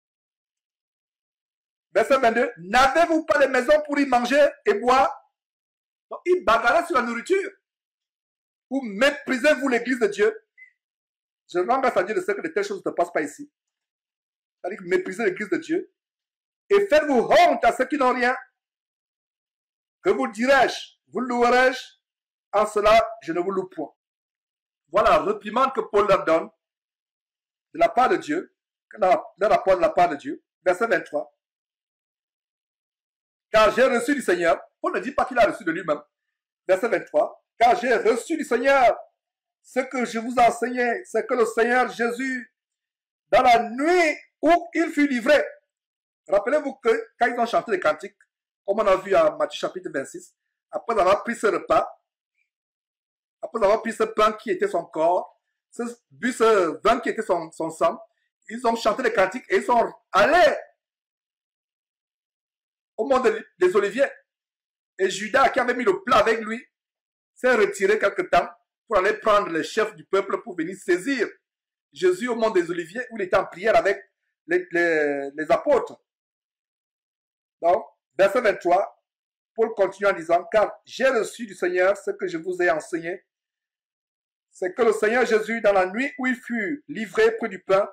Verset vingt-deux. N'avez-vous pas de maison pour y manger et boire? Donc, il bagarre sur la nourriture. Ou méprisez-vous l'église de Dieu? Je rends grâce à Dieu de ce que de telles choses ne se passent pas ici. C'est-à-dire que méprisez l'église de Dieu. Et faites-vous honte à ceux qui n'ont rien. Que vous dirai-je? Vous louerai-je? En cela, je ne vous loue point. Voilà la réprimande que Paul leur donne de la part de Dieu, le rapport de la part de Dieu. Verset vingt-trois. Car j'ai reçu du Seigneur. Paul ne dit pas qu'il a reçu de lui-même. Verset vingt-trois. Car j'ai reçu du Seigneur ce que je vous ai enseigné, c'est que le Seigneur Jésus, dans la nuit où il fut livré, rappelez-vous que quand ils ont chanté les cantiques, comme on a vu à Matthieu chapitre vingt-six, après avoir pris ce repas, après avoir pris ce pain qui était son corps, ce, bu ce vin qui était son, son sang, ils ont chanté les cantiques et ils sont allés au mont des Oliviers. Et Judas, qui avait mis le plat avec lui, s'est retiré quelque temps pour aller prendre les chefs du peuple pour venir saisir Jésus au mont des Oliviers où il était en prière avec les, les, les apôtres. Donc, verset vingt-trois, Paul continue en disant, car j'ai reçu du Seigneur ce que je vous ai enseigné, c'est que le Seigneur Jésus, dans la nuit où il fut livré près du pain,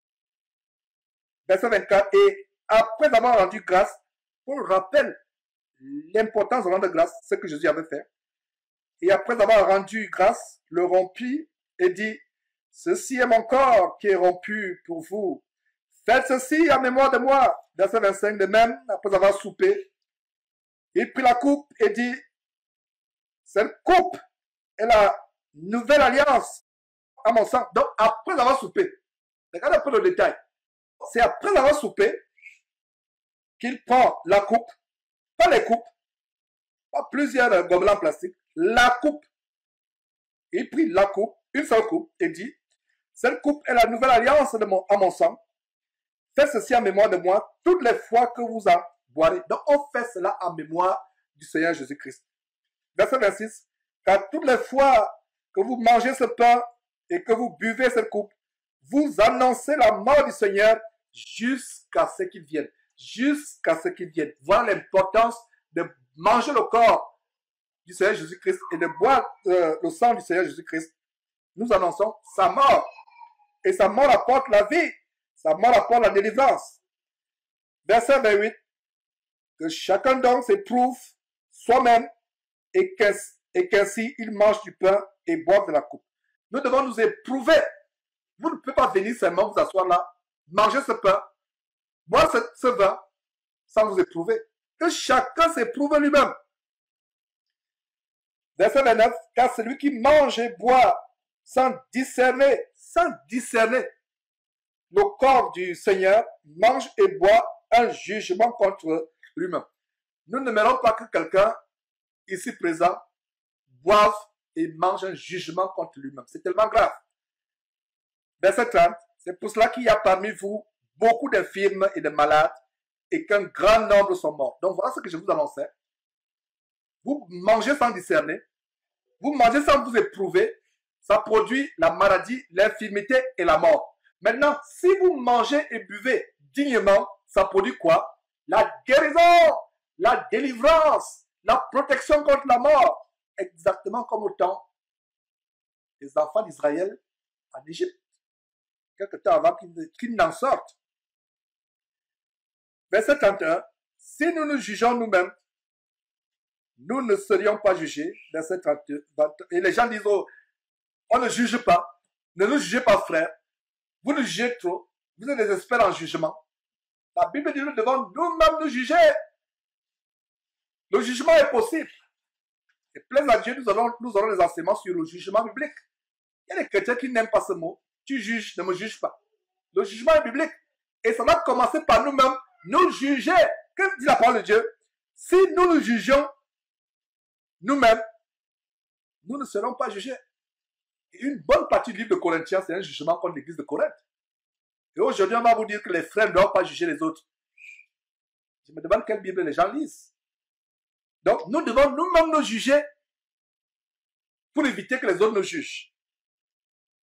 verset vingt-quatre, et après avoir rendu grâce, Paul rappelle l'importance de rendre grâce, ce que Jésus avait fait. Et après avoir rendu grâce, le rompit et dit, ceci est mon corps qui est rompu pour vous. Faites ceci en mémoire de moi. Verset vingt-cinq, de même, après avoir soupé, il prit la coupe et dit, cette coupe est la nouvelle alliance à mon sang. Donc, après avoir soupé, regardez un peu le détail. C'est après avoir soupé qu'il prend la coupe, pas les coupes, pas plusieurs gobelets en plastique, la coupe. Il prit la coupe, une seule coupe, et dit, cette coupe est la nouvelle alliance de mon, à mon sang. Faites ceci en mémoire de moi toutes les fois que vous en boirez. Donc, on fait cela en mémoire du Seigneur Jésus-Christ. Verset vingt-six. Car toutes les fois que vous mangez ce pain et que vous buvez cette coupe, vous annoncez la mort du Seigneur jusqu'à ce qu'il vienne. Jusqu'à ce qu'il vienne. Voilà l'importance de manger le corps du Seigneur Jésus-Christ et de boire euh, le sang du Seigneur Jésus-Christ. Nous annonçons sa mort. Et sa mort apporte la vie. Sa mort apporte la délivrance. Verset vingt-huit. Que chacun donc s'éprouve soi-même et qu'ainsi il mange du pain et boive de la coupe. Nous devons nous éprouver. Vous ne pouvez pas venir seulement vous asseoir là, manger ce pain, boire ce, ce vin, sans vous éprouver. Que chacun s'éprouve lui-même. Verset vingt-neuf. Car celui qui mange et boit sans discerner, sans discerner le corps du Seigneur, mange et boit un jugement contre lui-même. Nous n'aimerons pas que quelqu'un ici présent boive et mange un jugement contre lui-même. C'est tellement grave. Verset trente. C'est pour cela qu'il y a parmi vous beaucoup d'infirmes et de malades et qu'un grand nombre sont morts. Donc voilà ce que je vous annonçais. Vous mangez sans discerner. Vous mangez sans vous éprouver. Ça produit la maladie, l'infirmité et la mort. Maintenant, si vous mangez et buvez dignement, ça produit quoi? La guérison, la délivrance, la protection contre la mort. Exactement comme au temps des enfants d'Israël en Égypte. Quelque temps avant qu'ils qu'ils n'en sortent. Verset trente et un. Si nous nous jugeons nous-mêmes, nous ne serions pas jugés. Verset trente et un. Et les gens disent, oh, on ne juge pas. Ne nous jugez pas, frères. Vous nous jugez trop. Vous êtes des experts en jugement. La Bible dit, nous devons nous-mêmes nous juger. Le jugement est possible. Et plaise à Dieu, nous aurons, nous aurons des enseignements sur le jugement biblique. Il y a des chrétiens qui n'aiment pas ce mot. Tu juges, ne me juge pas. Le jugement est biblique. Et ça va commencer par nous-mêmes, nous juger. Que dit la parole de Dieu? Si nous nous jugeons nous-mêmes, nous ne serons pas jugés. Et une bonne partie du livre de Corinthiens, c'est un jugement contre l'église de Corinthe. Et aujourd'hui, on va vous dire que les frères ne doivent pas juger les autres. Je me demande quelle Bible les gens lisent. Donc, nous devons nous-mêmes nous juger pour éviter que les autres nous jugent.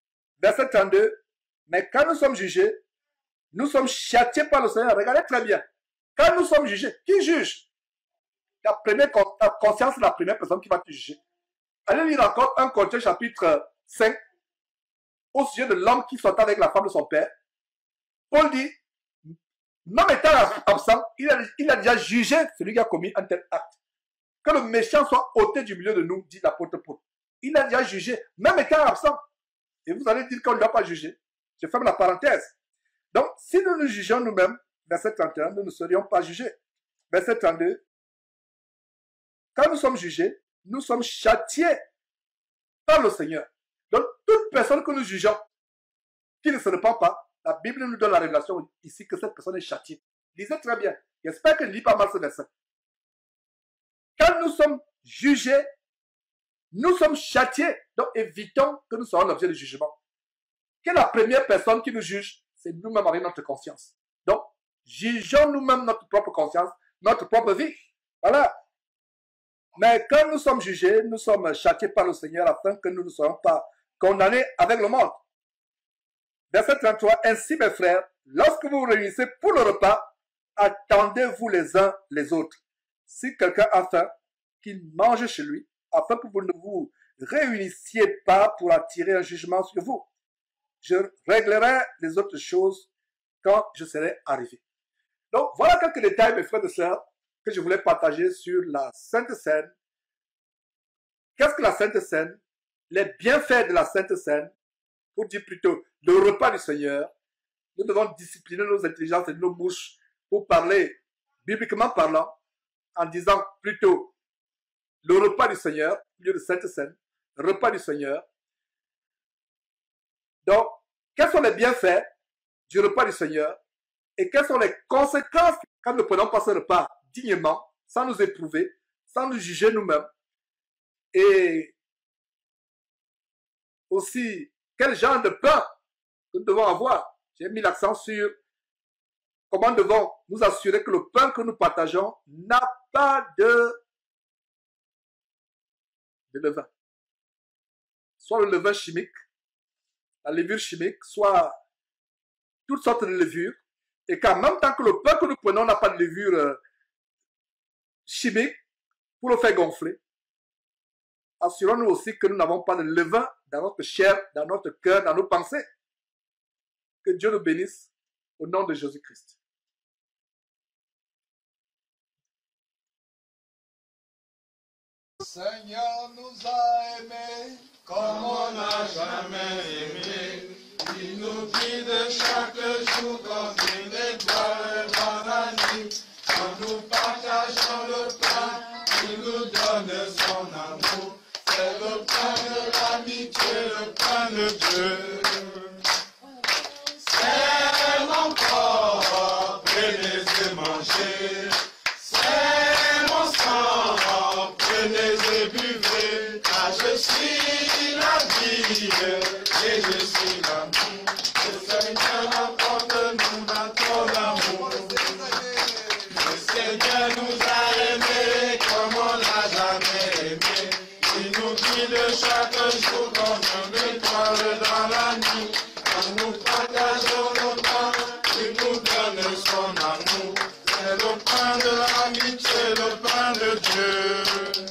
verset trente-deux, mais quand nous sommes jugés, nous sommes châtiés par le Seigneur. Regardez très bien. Quand nous sommes jugés, qui juge? La première ta conscience est la première personne qui va te juger. Allez lire encore un Corinthiens chapitre cinq au sujet de l'homme qui sortait avec la femme de son père. Paul dit, même étant absent, il a, il a déjà jugé celui qui a commis un tel acte. Que le méchant soit ôté du milieu de nous, dit l'apôtre Paul. Il a déjà jugé, même étant absent. Et vous allez dire qu'on ne doit pas juger. Je ferme la parenthèse. Donc, si nous nous jugeons nous-mêmes, verset trente et un, nous ne serions pas jugés. Verset trente-deux, quand nous sommes jugés, nous sommes châtiés par le Seigneur. Donc, toute personne que nous jugeons, qui ne se repent pas, la Bible nous donne la révélation ici que cette personne est châtiée. Lisez très bien. J'espère que je ne lis pas mal ce verset. Quand nous sommes jugés, nous sommes châtiés. Donc, évitons que nous soyons l'objet de jugement. Quelle est la première personne qui nous juge? C'est nous-mêmes avec notre conscience. Donc, jugeons nous-mêmes notre propre conscience, notre propre vie. Voilà. Mais quand nous sommes jugés, nous sommes châtiés par le Seigneur afin que nous ne soyons pas condamnés avec le monde. Verset trente-trois, ainsi mes frères, lorsque vous vous réunissez pour le repas, attendez-vous les uns les autres. Si quelqu'un a faim, qu'il mange chez lui, afin que vous ne vous réunissiez pas pour attirer un jugement sur vous. Je réglerai les autres choses quand je serai arrivé. Donc, voilà quelques détails, mes frères et sœurs, que je voulais partager sur la Sainte Seine. Qu'est-ce que la Sainte Seine? Les bienfaits de la Sainte Seine, pour dire plutôt le repas du Seigneur. Nous devons discipliner nos intelligences et nos bouches pour parler, bibliquement parlant, en disant plutôt le repas du Seieur, au lieu de Sainte Seine, le repas du Seigneur. Donc, quels sont les bienfaits du repas du Seigneur et quelles sont les conséquences quand nous ne prenons pas ce repas dignement, sans nous éprouver, sans nous juger nous-mêmes? Et aussi, quel genre de pain que nous devons avoir? J'ai mis l'accent sur comment nous devons nous assurer que le pain que nous partageons n'a pas de, de levain. Soit le levain chimique, la levure chimique, soit toutes sortes de levures, et qu'en même temps que le pain que nous prenons n'a pas de levure euh, chimique pour le faire gonfler, assurons-nous aussi que nous n'avons pas de levain dans notre chair, dans notre cœur, dans nos pensées. Que Dieu nous bénisse au nom de Jésus-Christ. Seigneur nous a aimés comme on n'a jamais aimé. Il nous guide chaque jour comme une étoile dans la nuit. Quand nous partageons le pain, il nous donne son amour. C'est le pain de l'amitié, le pain de Dieu. C'est mon corps, prenez et mangez. C'est mon sang, prenez et buvez. Car je suis la vie et je suis l'amour. Le Seigneur apporte-nous dans ton amour. Le Seigneur nous a aimés comme on n'a jamais aimé. Il nous guide chaque jour comme une étoile dans la nuit. Quand nous partageons le pain, il nous donne son amour. C'est le pain de l'amitié, le pain de Dieu.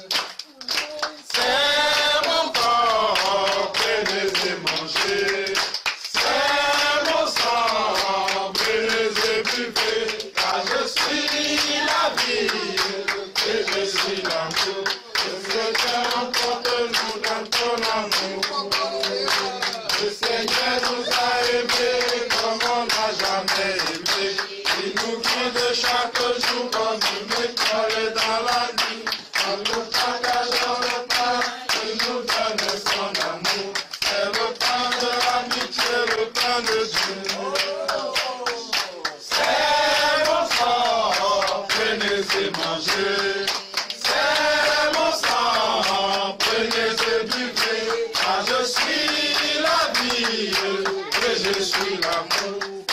C'est mon corps, prenez et mangez. C'est mon sang, prenez et buvez. Car je suis la vie et je suis l'amour. Le Seigneur emporte-nous dans ton amour. Le Seigneur nous a aimés comme on n'a jamais aimé. Il nous guide chaque jour comme une étoile dans la nuit. Quand nous partageons le pain, il nous donne son amour. C'est le pain de l'amitié, le pain de Dieu. C'est mon sang, prenez et mangez. C'est mon sang, prenez et buvez. Car je suis la vie et je suis l'amour.